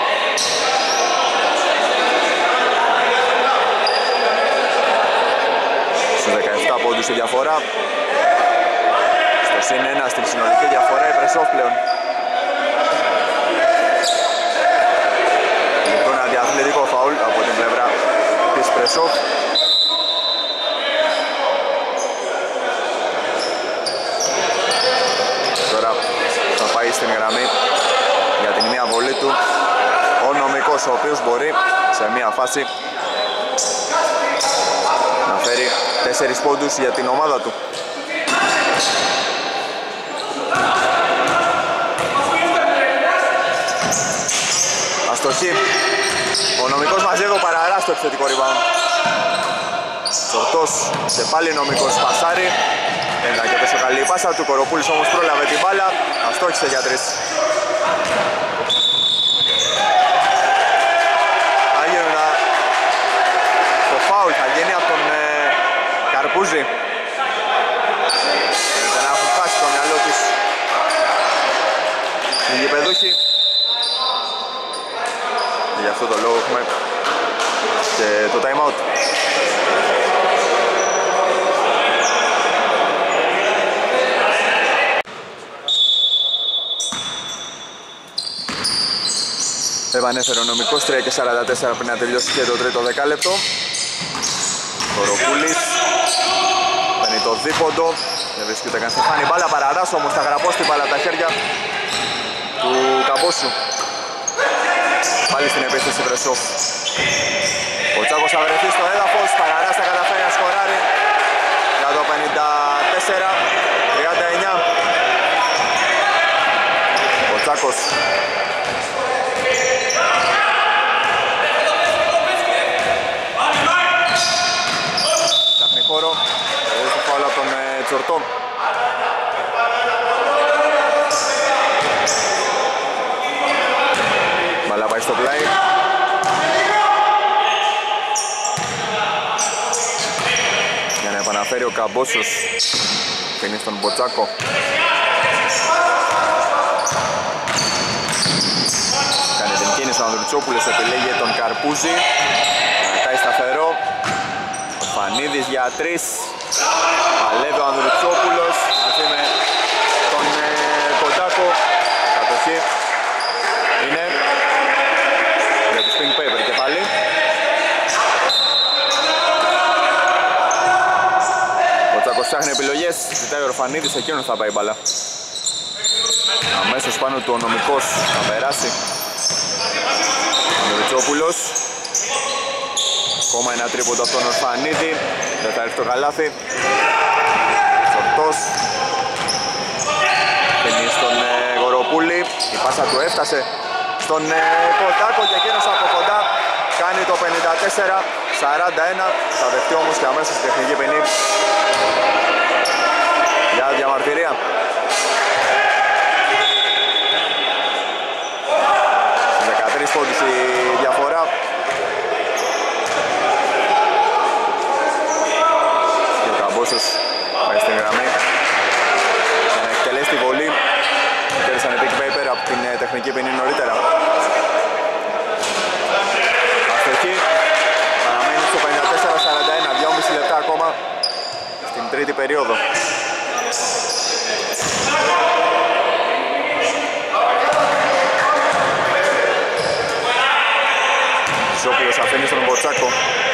Στους 17 πόντους η διαφορά. Στο συν 1 στην συνολική διαφορά η Πρεσόφ πλέον. Λοιπόν, ένα διαθλητικό φαουλ από την πλευρά της Πρεσόφ. Τώρα θα πάει στην γραμμή για την μία βολή του ο Νομικός, ο οποίος μπορεί σε μία φάση να φέρει 4 πόντους για την ομάδα του. Αστοχή. Ο Νομικός μαζεύει ο Παραράς στο επιθετικό rebound. Τσορτός και πάλι Νομικός πασάρι. Δεν ήταν και τόσο καλή η πάσα του. Κοροπούλης όμως πρόλαβε την μπάλα. Αστόχισε για 3. Θα γίνει το φάουλ, θα γίνει από τον Καρπούζη. Φαίνεται να έχουν χάσει το μυαλό τους οι γηπεδούχοι. Γι' αυτό το λόγο έχουμε και το time out. Επανέφερε ο Νομικός 3:44 πριν να τελειώσει και το τρίτο δεκάλεπτο. Κοροπούλης παίρνει το δίποντο. Δεν βρίσκει ούτε καν στεφάνι μπάλα. Παραράς όμως θα γραπώσει την μπάλα τα χέρια του Καμπόσου. Πάλι στην επίθεση Βρεσόφ. Ο Τσάκος θα βρεθεί στο έδαφος. Παραράς θα καταφέρει να σκοράρει για το 39. Μποτσάκος. Ψάχνει χώρο. Έχει το φάουλ από τον Τσορτό. Μπαλά πάει στο πλάι. Για να επαναφέρει ο Καμπόσος. Πίνει στον Μποτσάκο. Κάνει την κίνηση ο Ανδρουτσόπουλος, επιλέγει τον Καρπούζη. Κρατάει σταθερό. Ο Φανίδης για 3. Παλεύει ο Ανδρουτσόπουλος μαζί με τον Κοντάκο. Κατοχή είναι για τους Pink Paper και πάλι. Ο Τσάκος ψάχνει επιλογές, ζητάει ο Ροφανίδης, εκείνος θα πάει η μπαλά. Αμέσως πάνω του ο Νομικός θα περάσει. Ο Ανδρουτσόπουλος. Ακόμα ένα τρίποντο από τον Ορφανίδη. Δεν θα έρθει το καλάθι. Τσορτός. Πίνει στον Γοροπούλη. Η πάσα του έφτασε στον Κοντάκο και εκείνος από κοντά κάνει το 54-41. Θα δεχτεί όμως και αμέσως τεχνική ποινή για διαμαρτυρία. Στις 13 πόντους η διαφορά. Και ο Καμπόσος πάει στην γραμμή για να εκτελέσει τη βολή. Κέρδισαν οι Pink Paper από την τεχνική ποινή νωρίτερα. Αστοχή. Παραμένει στο 54-41. 2,5 λεπτά ακόμα στην τρίτη περίοδο. Ζόπουλος αφήνει στον Μποτσάκο.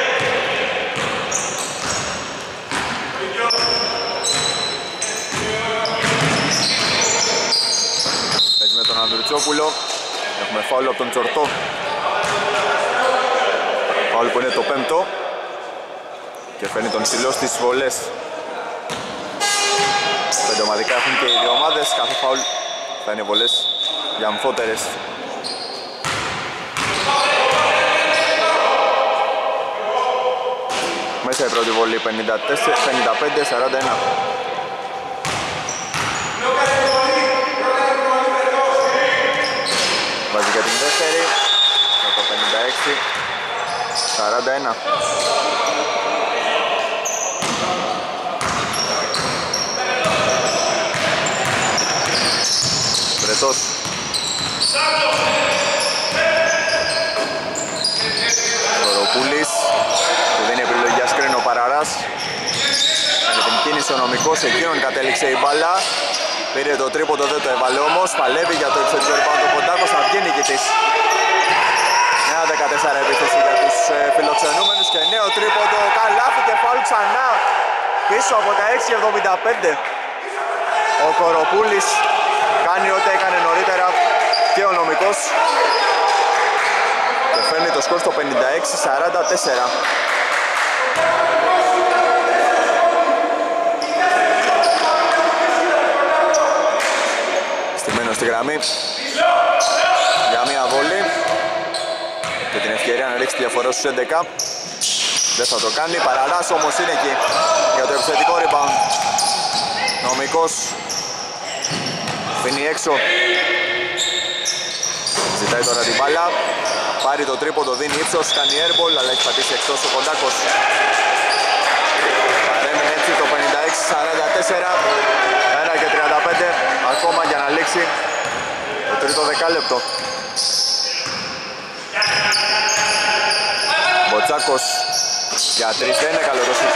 Παίζει με τον Ανδρουτσόπουλο. Έχουμε φάουλ από τον Τσορτό. Φάουλ που είναι το 5ο. Και φέρνει τον ψηλό στις βολές. 5 ομαδικά έχουν και οι δύο ομάδες. Κάθε φάουλ θα είναι βολές για αμφότερες. Μέσα η πρώτη βολή 55-41. Βάζει για την δεύτερη με το 56-41. Βρετός. Κοροπούλης που δίνει επιλογή για σκριν ο Παραράς. Με την κίνηση ο Νομικός, εκείνον κατέληξε η μπάλα. Πήρε το τρίποντο, δεν το έβαλε όμως. Παλεύει για το επιθετικό rebound ο Κοντάκος, θα βγει νικητής. Νέα 14 επίθεση για τους φιλοξενούμενους και νέο τρίποντο. Καλάθι και φάουλ ξανά πίσω από τα 6.75. Ο Κοροπούλης κάνει ό,τι έκανε νωρίτερα και ο Νομικός. Και φέρνει το σκορ στο 56-44. Στημένος στη γραμμή για μια βόλη και την ευκαιρία να ρίξει τη διαφορά στους 11. Δεν θα το κάνει, Παραράς όμως είναι εκεί για το επιθετικό rebound. Νομικός φύγει έξω. Ζητάει τώρα την μπάλα. Πάρει το τρίποντο, δίνει ύψος, κάνει airball, αλλά έχει πατήσει εκτός ο Κοντάκος. Παρέμεινε έτσι το 56-44. 1 και 35 ακόμα για να λήξει το τρίτο δεκάλεπτο. Μποτσάκος για 3 δεν είναι καλό το σουτ.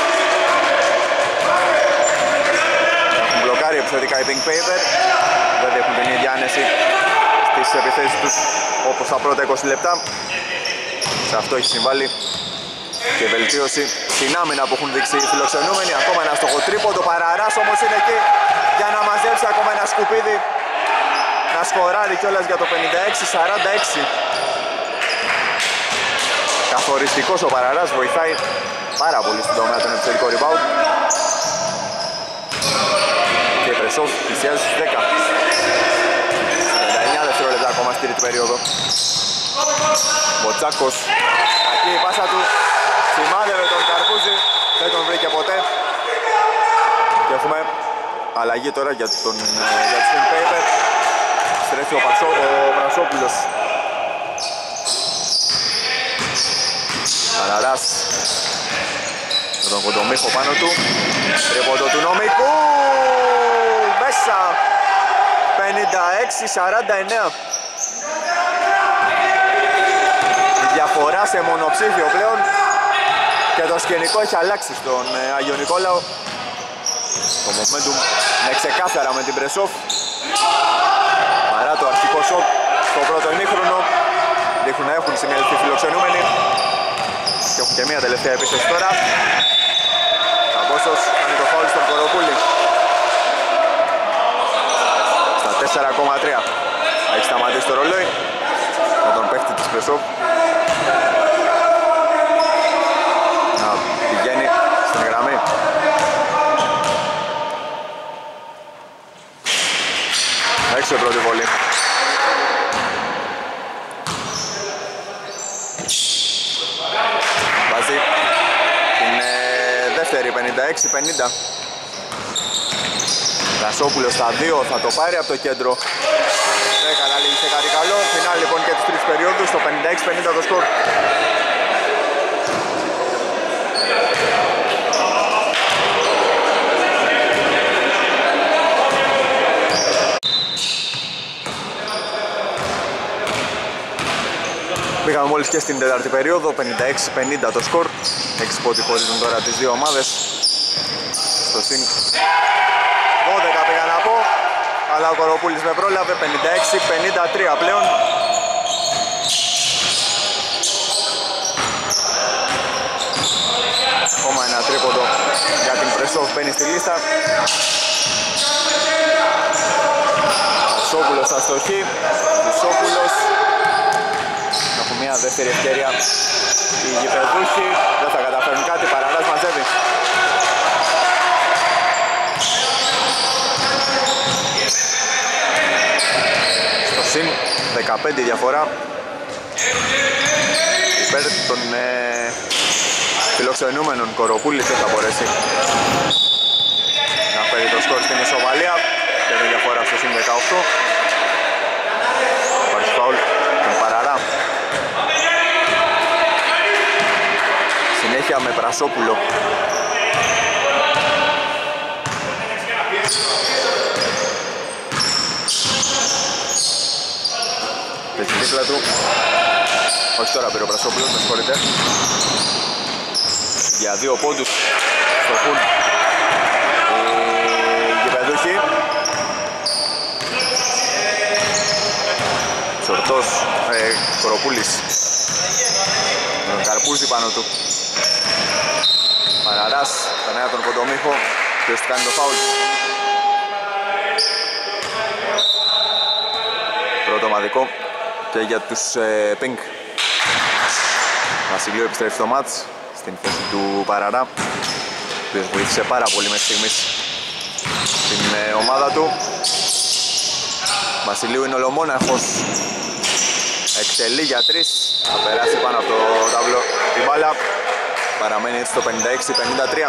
Έχουν μπλοκάρει επιθετικά οι Pink Paper. Δεν έχουν την ίδια άνεση στις επιθέσεις τους όπως τα πρώτα 20 λεπτά. Σε αυτό έχει συμβάλει και βελτίωση στην άμυνα που έχουν δείξει οι φιλοξενούμενοι. Ακόμα ένα στοχοτρίποντο, Παραράς όμως είναι εκεί για να μαζέψει ακόμα ένα σκουπίδι. Να σκοράρει κιόλας για το 56-46. Καθοριστικός ο Παραράς, βοηθάει πάρα πολύ στον τομέα των επιθετικών rebound. Πρεσόφ πλησιάζει στους 10. 49 δευτερόλεπτα ακόμα στη τρίτη περίοδο. Μποτσάκος, κακή η πάσα του, σημάδευε τον Καρπούζη, δεν τον βρήκε ποτέ. Και έχουμε αλλαγή τώρα για τους Team Paper. Στρέφει ο Πρασόπουλος. Παραράς με τον Κοντομίχο πάνω του. Τρίποντο του Νομικού, μέσα. 56-49. Η διαφορά σε μονοψήφιο πλέον και το σκηνικό έχει αλλάξει στον Άγιο Νικόλαο. Το momentum είναι ξεκάθαρα με την Πρεσόφ. Παρά το αρχικό σοκ στο πρώτο ημίχρονο, δείχνουν να έχουν συνέλθει φιλοξενούμενοι και έχουν και μια τελευταία επίθεση τώρα. Καμπόσος κάνει το φάουλ στον Κοροπούλη. Στα 4,3 θα έχει σταματήσει το ρολόι με τον παίχτη της Πρεσόφ να πηγαίνει στην γραμμή. Έξω η πρώτη βολή. Βάζει την δεύτερη, 56-50. Ρασόπουλος στα 2 θα το πάρει από το κέντρο. Καλά λίγη σε κάτι καλό. Φινάλ λοιπόν και τις τρεις περιόδους, το 56-50 το σκορ. Πήγαμε μόλις και στην τέταρτη περίοδο, 56-50 το σκορ. 6 πόντοι χωρίζουν τώρα τις δύο ομάδες. Στο συν 12 πήγα να πω, αλλά ο Κοροπούλης με πρόλαβε. 56-53 πλέον. Ακόμα ένα τρίποντο για την Πρεσόφ μπαίνει στη λίστα. Σόπουλος αστοχή, Σόπουλος. Έχουν μια δεύτερη ευκαιρία οι γηπεδούχοι, δεν θα καταφέρουν κάτι, Παραράς μαζεύει. Στο συν 15 διαφορά υπέρ των φιλοξενούμενων. Κοροπούλης δεν θα μπορέσει να φέρει το σκορ στην ισοβαλία και τη διαφορά στο συν 18. Υπάρχει φάουλ τον Παραρά. Συνέχεια με Πρασόπουλο. Και στην δίπλα του, όχι τώρα πήρε ο Πρασόπουλος, με συγχωρείτε. Για 2 πόντους στοχούν οι γηπεδούχοι. Τσορτός, Κοροπούλης. Τον Καρπούζη πάνω του. Παραράς, περνάει τον Κοντομίχο, ποιος του κάνει το φάουλ. Πρώτο ομαδικό και για τους Pink. Βασιλείο επιστρέφει στο μάτς στην θέση του Παραρά, ο οποίος βοήθησε πάρα πολύ μέχρι στιγμής την ομάδα του. Βασιλείου είναι ολομόναχος, εκτελεί για 3, θα περάσει πάνω από το ταβλό την μπάλα. Παραμένει έτσι το 56-53.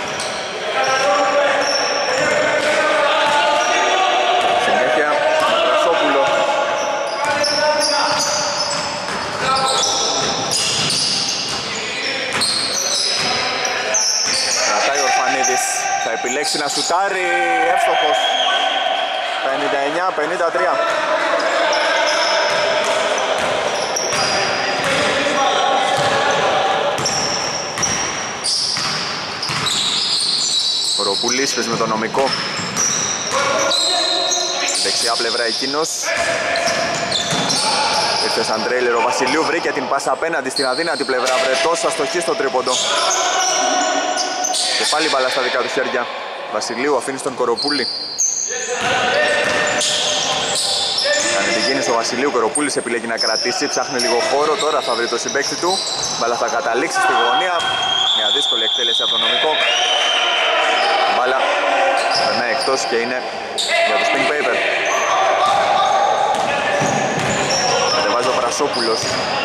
Συνέχεια με Πρασόπουλο. Κρατάει ο Ορφανίδης, θα επιλέξει να σουτάρει, εύστοχος. 59-53. Κοροπούλης παίζει με τον Νομικό. Δεξιά πλευρά εκείνος. Ήρθε σαν τρέιλερ ο Βασιλείου, βρήκε την πάσα απέναντι στην αδύνατη πλευρά. Βρετός αστοχή στο τρίποντο. Και πάλι μπάλα στα δικά του χέρια. Βασιλείου αφήνει στον Κοροπούλη. Κάνει την κίνηση ο Βασιλείου, Κοροπούλης επιλέγει να κρατήσει, ψάχνει λίγο χώρο, τώρα θα βρει το συμπαίκτη του. Μπάλα θα καταλήξει στη γωνία. Μια δύσκολη εκτέλεση από τον Νομικό. Μπάλα περνάει εκτός. αυτός και είναι για τους Pink Paper. Κατεβάζει ο Πρασόπουλος.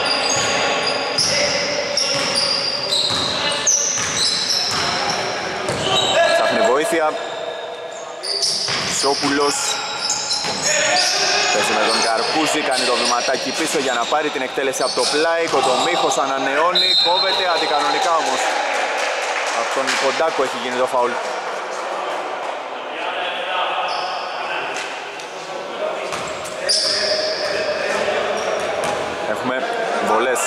Ψάχνει βοήθεια. Σόπουλος. Παίζει με τον Καρπούζη, κάνει το βηματάκι πίσω για να πάρει την εκτέλεση από το πλάι. Κοτομίχος ανανεώνει, κόβεται αντικανονικά όμως. Από τον Κοντάκο έχει γίνει το φαουλ. Έχουμε βολές.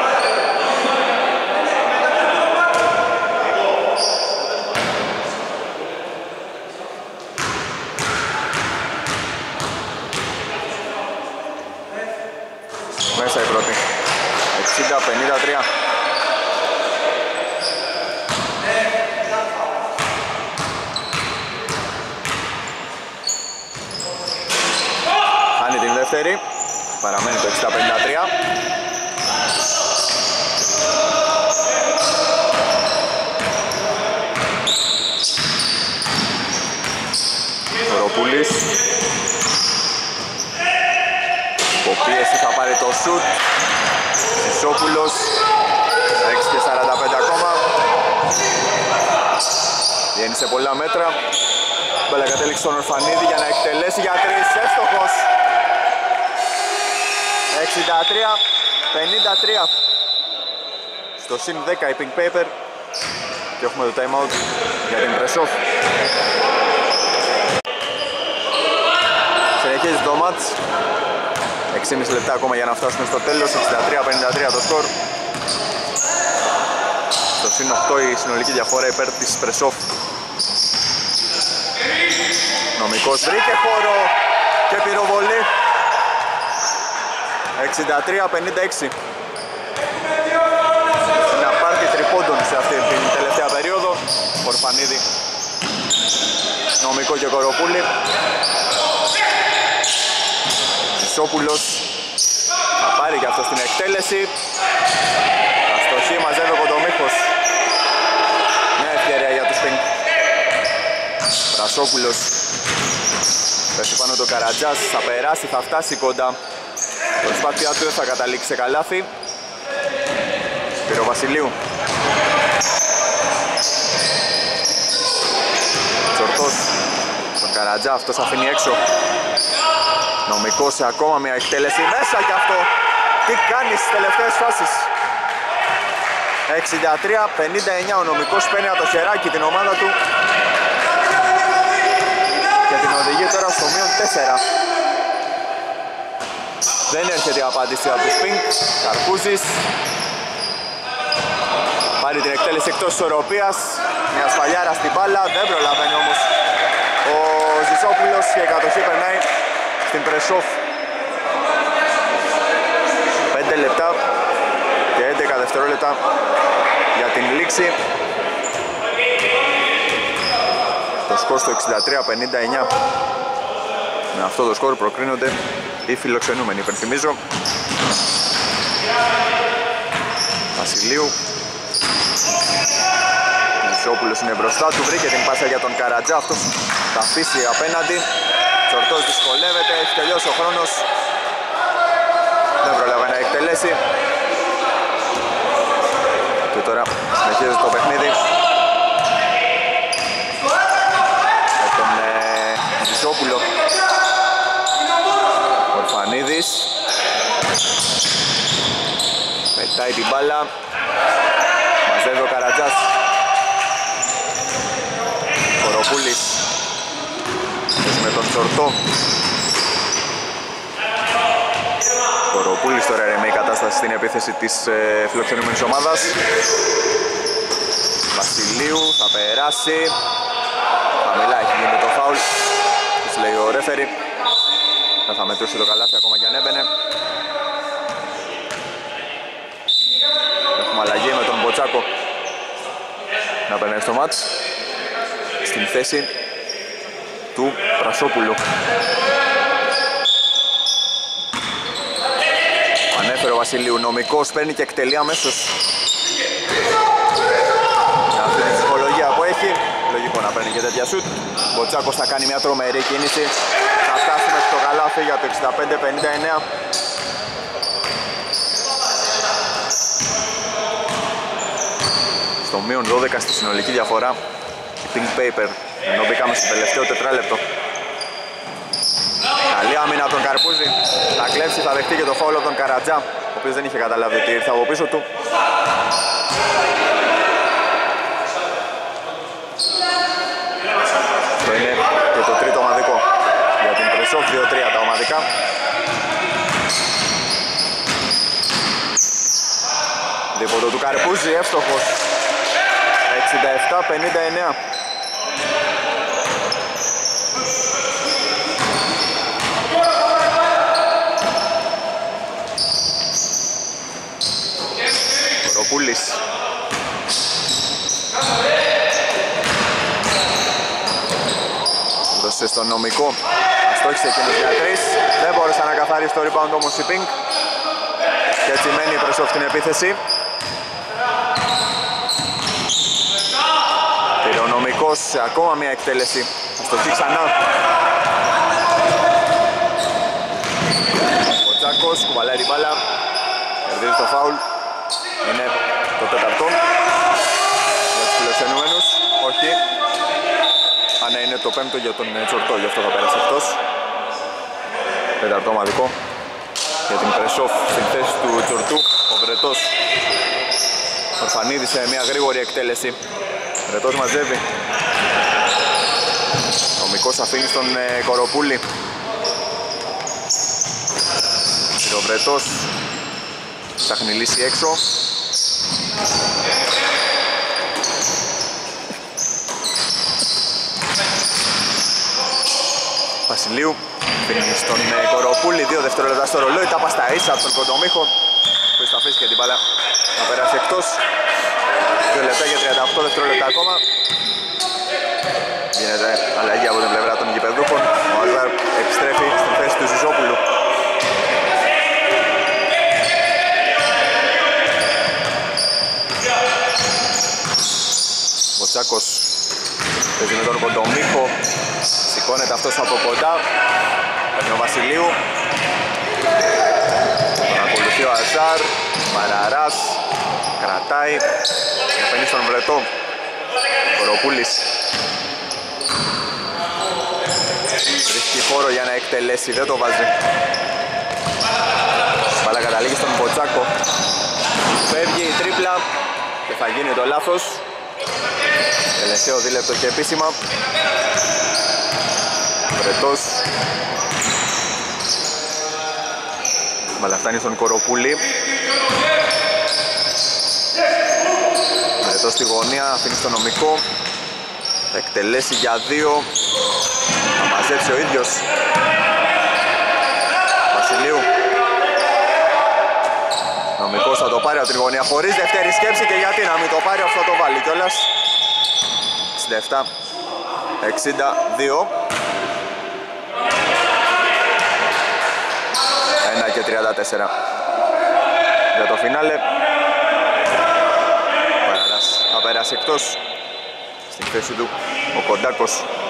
Μέσα η πρώτη. 60-53. Χάνει την δεύτερη. Παραμένει το 60-53. Κοροπούλης. Υποπίεση θα πάρει το σουτ. Σισόπουλος. 6-45 ακόμα. Βγαίνει σε πολλά μέτρα. Μπέλα κατέληξε στον Ορφανίδη για να εκτελέσει για 3. Εύστοχος. 63-53. Στο συν 10 η Pink Paper. Και έχουμε το time out για την press-off. Συνεχίζει το μάτς. 6,5 λεπτά ακόμα για να φτάσουμε στο τέλος. 63-53 το σκορ. Στο συν 8 η συνολική διαφορά υπέρ της press-off. Νομικός βρήκε χώρο και πυροβολή. 63-56. Ένα πάρτι τριπώντων σε αυτή την τελευταία περίοδο. Ορφανίδη, Νομικό και Κοροπούλη. Ζησόπουλος θα πάρει και αυτό στην εκτέλεση. Αστοχή, μαζεύει ο Κοντομίχος. Μια ευκαιρία για τους Pink. Πρασόπουλος. Πέφτει πάνω το Καρατζάς, θα περάσει, θα φτάσει κοντά. Η προσπάθειά του δεν θα καταλήξει σε καλάθι. Πυροβασιλείου. Τσορτός τον Καρατζά, αυτός αφήνει έξω. Νομικός σε ακόμα μια εκτέλεση, μέσα κι αυτό. Τι κάνει στις τελευταίες φάσεις. 63-59, ο Νομικός παίρνει από το χεράκι την ομάδα του και την οδηγεί τώρα στο μείον 4. Δεν έρχεται η απάντηση από τους Pink. Καρπούζης. Πάρει την εκτέλεση εκτός ισορροπίας. Μια σφαλιάρα στην μπάλα. Δεν προλαβαίνει όμως ο Ζησόπουλος και η κατοχή περνάει στην press-off. 5 λεπτά και 11 δευτερόλεπτα για την λήξη. Το σκορ στο 63-59. Με αυτό το σκορ προκρίνονται οι φιλοξενούμενοι. Υπενθυμίζω. Βασιλείου. Μισόπουλος είναι μπροστά του, βρήκε την πάσα για τον Καρατζά, αυτός θα αφήσει απέναντι. Τσορτός δυσκολεύεται, έχει τελειώσει ο χρόνος. Δεν προλάβει να εκτελέσει. Και τώρα συνεχίζει το παιχνίδι. Με τον Μισόπουλο. Ορφανίδης. Πετάει την μπάλα. Μαζεύει ο Καρατζάς. Κοροπούλης με τον Τσορτό. Κοροπούλης τώρα ρεμεί η κατάσταση στην επίθεση της φιλοξενούμενης ομάδας. Βασιλείου θα περάσει. Χαμηλά έχει γίνει το φάουλ. Τους λέει ο ρέφερι. Δεν θα μετρούσε το καλάθι ακόμα κι αν έμπαινε. Έχουμε αλλαγή με τον Μποτσάκο να περνάει στο μάτς στην θέση του Πρασόπουλου. Ανέφερε ο Βασιλείου, Νομικός παίρνει και εκτελεί αμέσως. Αυτή την ψυχολογία που έχει, λογικό να παίρνει και τέτοια σουτ. Μποτσάκος θα κάνει μια τρομερή κίνηση. Θα φτάσουμε στο καλάθι για το 65-59. Στο μείον 12 στη συνολική διαφορά η Pink Paper, ενώ μπήκαμε στο τελευταίο τετράλεπτο. Καλή άμυνα από τον Καρπούζη. Θα κλέψει, θα δεχτεί και το φάουλ από τον Καρατζά, ο οποίος δεν είχε καταλάβει ότι ήρθε από πίσω του. Αυτό είναι και το τρίτο ομαδικό για την Πρεσόφ, 2-3 τα ομαδικά. Δίποτο του Καρπούζη, εύστοχος. 67-59. Κοροπούλης. Δώσε στον νομικό. Αστόχισε εκείνος για 3. Δεν μπόρεσε να καθαρίσει το rebound όμως η Pink. Και έτσι μένει η Πρεσόφ στην επίθεση. Ο νομικός σε ακόμα μια εκτέλεση. Αστοχή ξανά. Ο Τσάκος κουβαλάει την μπάλα. Κερδίζει το φάουλ. Είναι το τέταρτο για τους φιλοξενούμενους. Όχι. Ναι, είναι το πέμπτο για τον Τσορτό, γι' αυτό θα πέρασε αυτός. Τέταρτο ομαδικό για την Πρεσόφ στην θέση του Τσορτού. Ο Βρετός Ορφανίδης σε μια γρήγορη εκτέλεση. Βρετός μαζεύει. Νομικός αφήνει στον Κοροπούλη. Ο Βρετός ψάχνει λύση έξω. Βασιλείου αφήνει στον Κοροπούλη. 2 δευτερόλεπτα στο ρολόι. Τα πας στα ίσα από τον Κοντομίχο, που θα αφήσει και την μπάλα να περάσει εκτός. 2 λεπτά και 38 δευτερόλεπτα ακόμα. Γίνεται αλλαγή από την πλευρά των γηπεδούχων. Ο Αζάρ επιστρέφει στην θέση του Ζιζόπουλου. Μποτσάκος παίζει με τον Κοντομίχο. Σηκώνεται αυτός από κοντά. Παίρνει ο Βασιλείου. Τον ακολουθεί ο Αζάρ. Μαραράς. Κρατάει. Επενεί στον Βρετό. Κοροπούλης. Βρίσκει χώρο για να εκτελέσει. Δεν το βάζει. Μπάλα καταλήγει στον Μποτσάκο. Φεύγει η τρίπλα και θα γίνει το λάθος. Τελευταίο δίλεπτο και επίσημα. Βρετός. Μπάλα φτάνει στον Κοροπούλη. Βρετός στη γωνία, αφήνει στο νομικό. Θα εκτελέσει για 2. Θα μαζέψει ο ίδιος. Βασιλείου. Νομικός θα το πάρει από την γωνία χωρίς δεύτερη σκέψη, και γιατί να μην το πάρει, αυτό το βάλει κιόλας. 67-62. 1 και 34 για το φινάλε. Παραδάς θα περάσει εκτός. Στην θέση του ο Κοντάκος.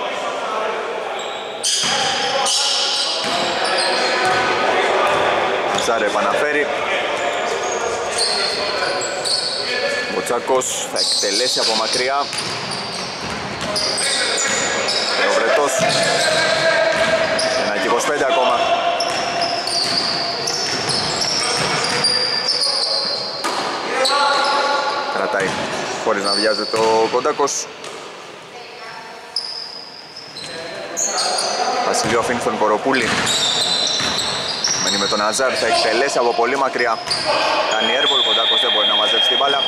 Ζάρε επαναφέρει. Μποτσάκος θα εκτελέσει από μακριά. Και ο Βρετός. 1 και 25 ακόμα. Κρατάει χωρίς να βιάζεται ο Κοντάκος. Βασιλείο αφήνει στον Κοροπούλη. Μένει με τον Αζάρ, θα εκτελέσει από πολύ μακριά. Κάνει airball, ο Κοντάκος δεν μπορεί να μαζέψει την μπάλα.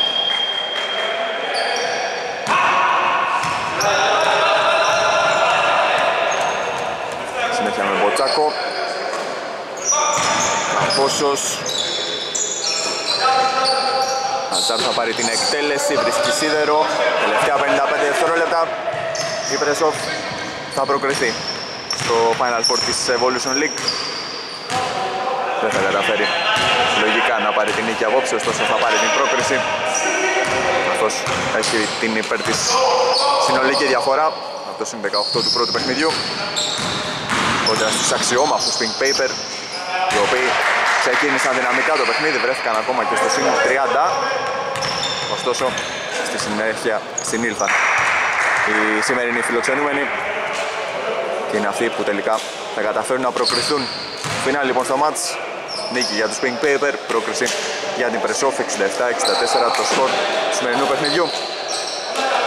Συνέχεια με Μποτσάκο. Καμπόσος. Αζάρ θα πάρει την εκτέλεση, βρίσκει σίδερο. Τελευταία 55 δευτερόλεπτα. Η Πρεσόφ θα προκριθεί στο Final Four της Evolution League. Δεν θα καταφέρει λογικά να πάρει την νίκη απόψε, ωστόσο θα πάρει την πρόκριση, καθώς έχει την υπέρ της συνολική διαφορά από το συν 18 του πρώτου παιχνιδιού κοντά στους αξιόμαχους Pink Paper, οι οποίοι ξεκίνησαν δυναμικά το παιχνίδι, βρέθηκαν ακόμα και στο συν 30, ωστόσο στη συνέχεια συνήλθαν οι σημερινοί φιλοξενούμενοι και είναι αυτοί που τελικά θα καταφέρουν να προκριθούν. Φινάλι λοιπόν στο μάτς, νίκη για τους Pink Paper, πρόκριση για την Prešov 67-64 το σκορ του σημερινού παιχνιδιού.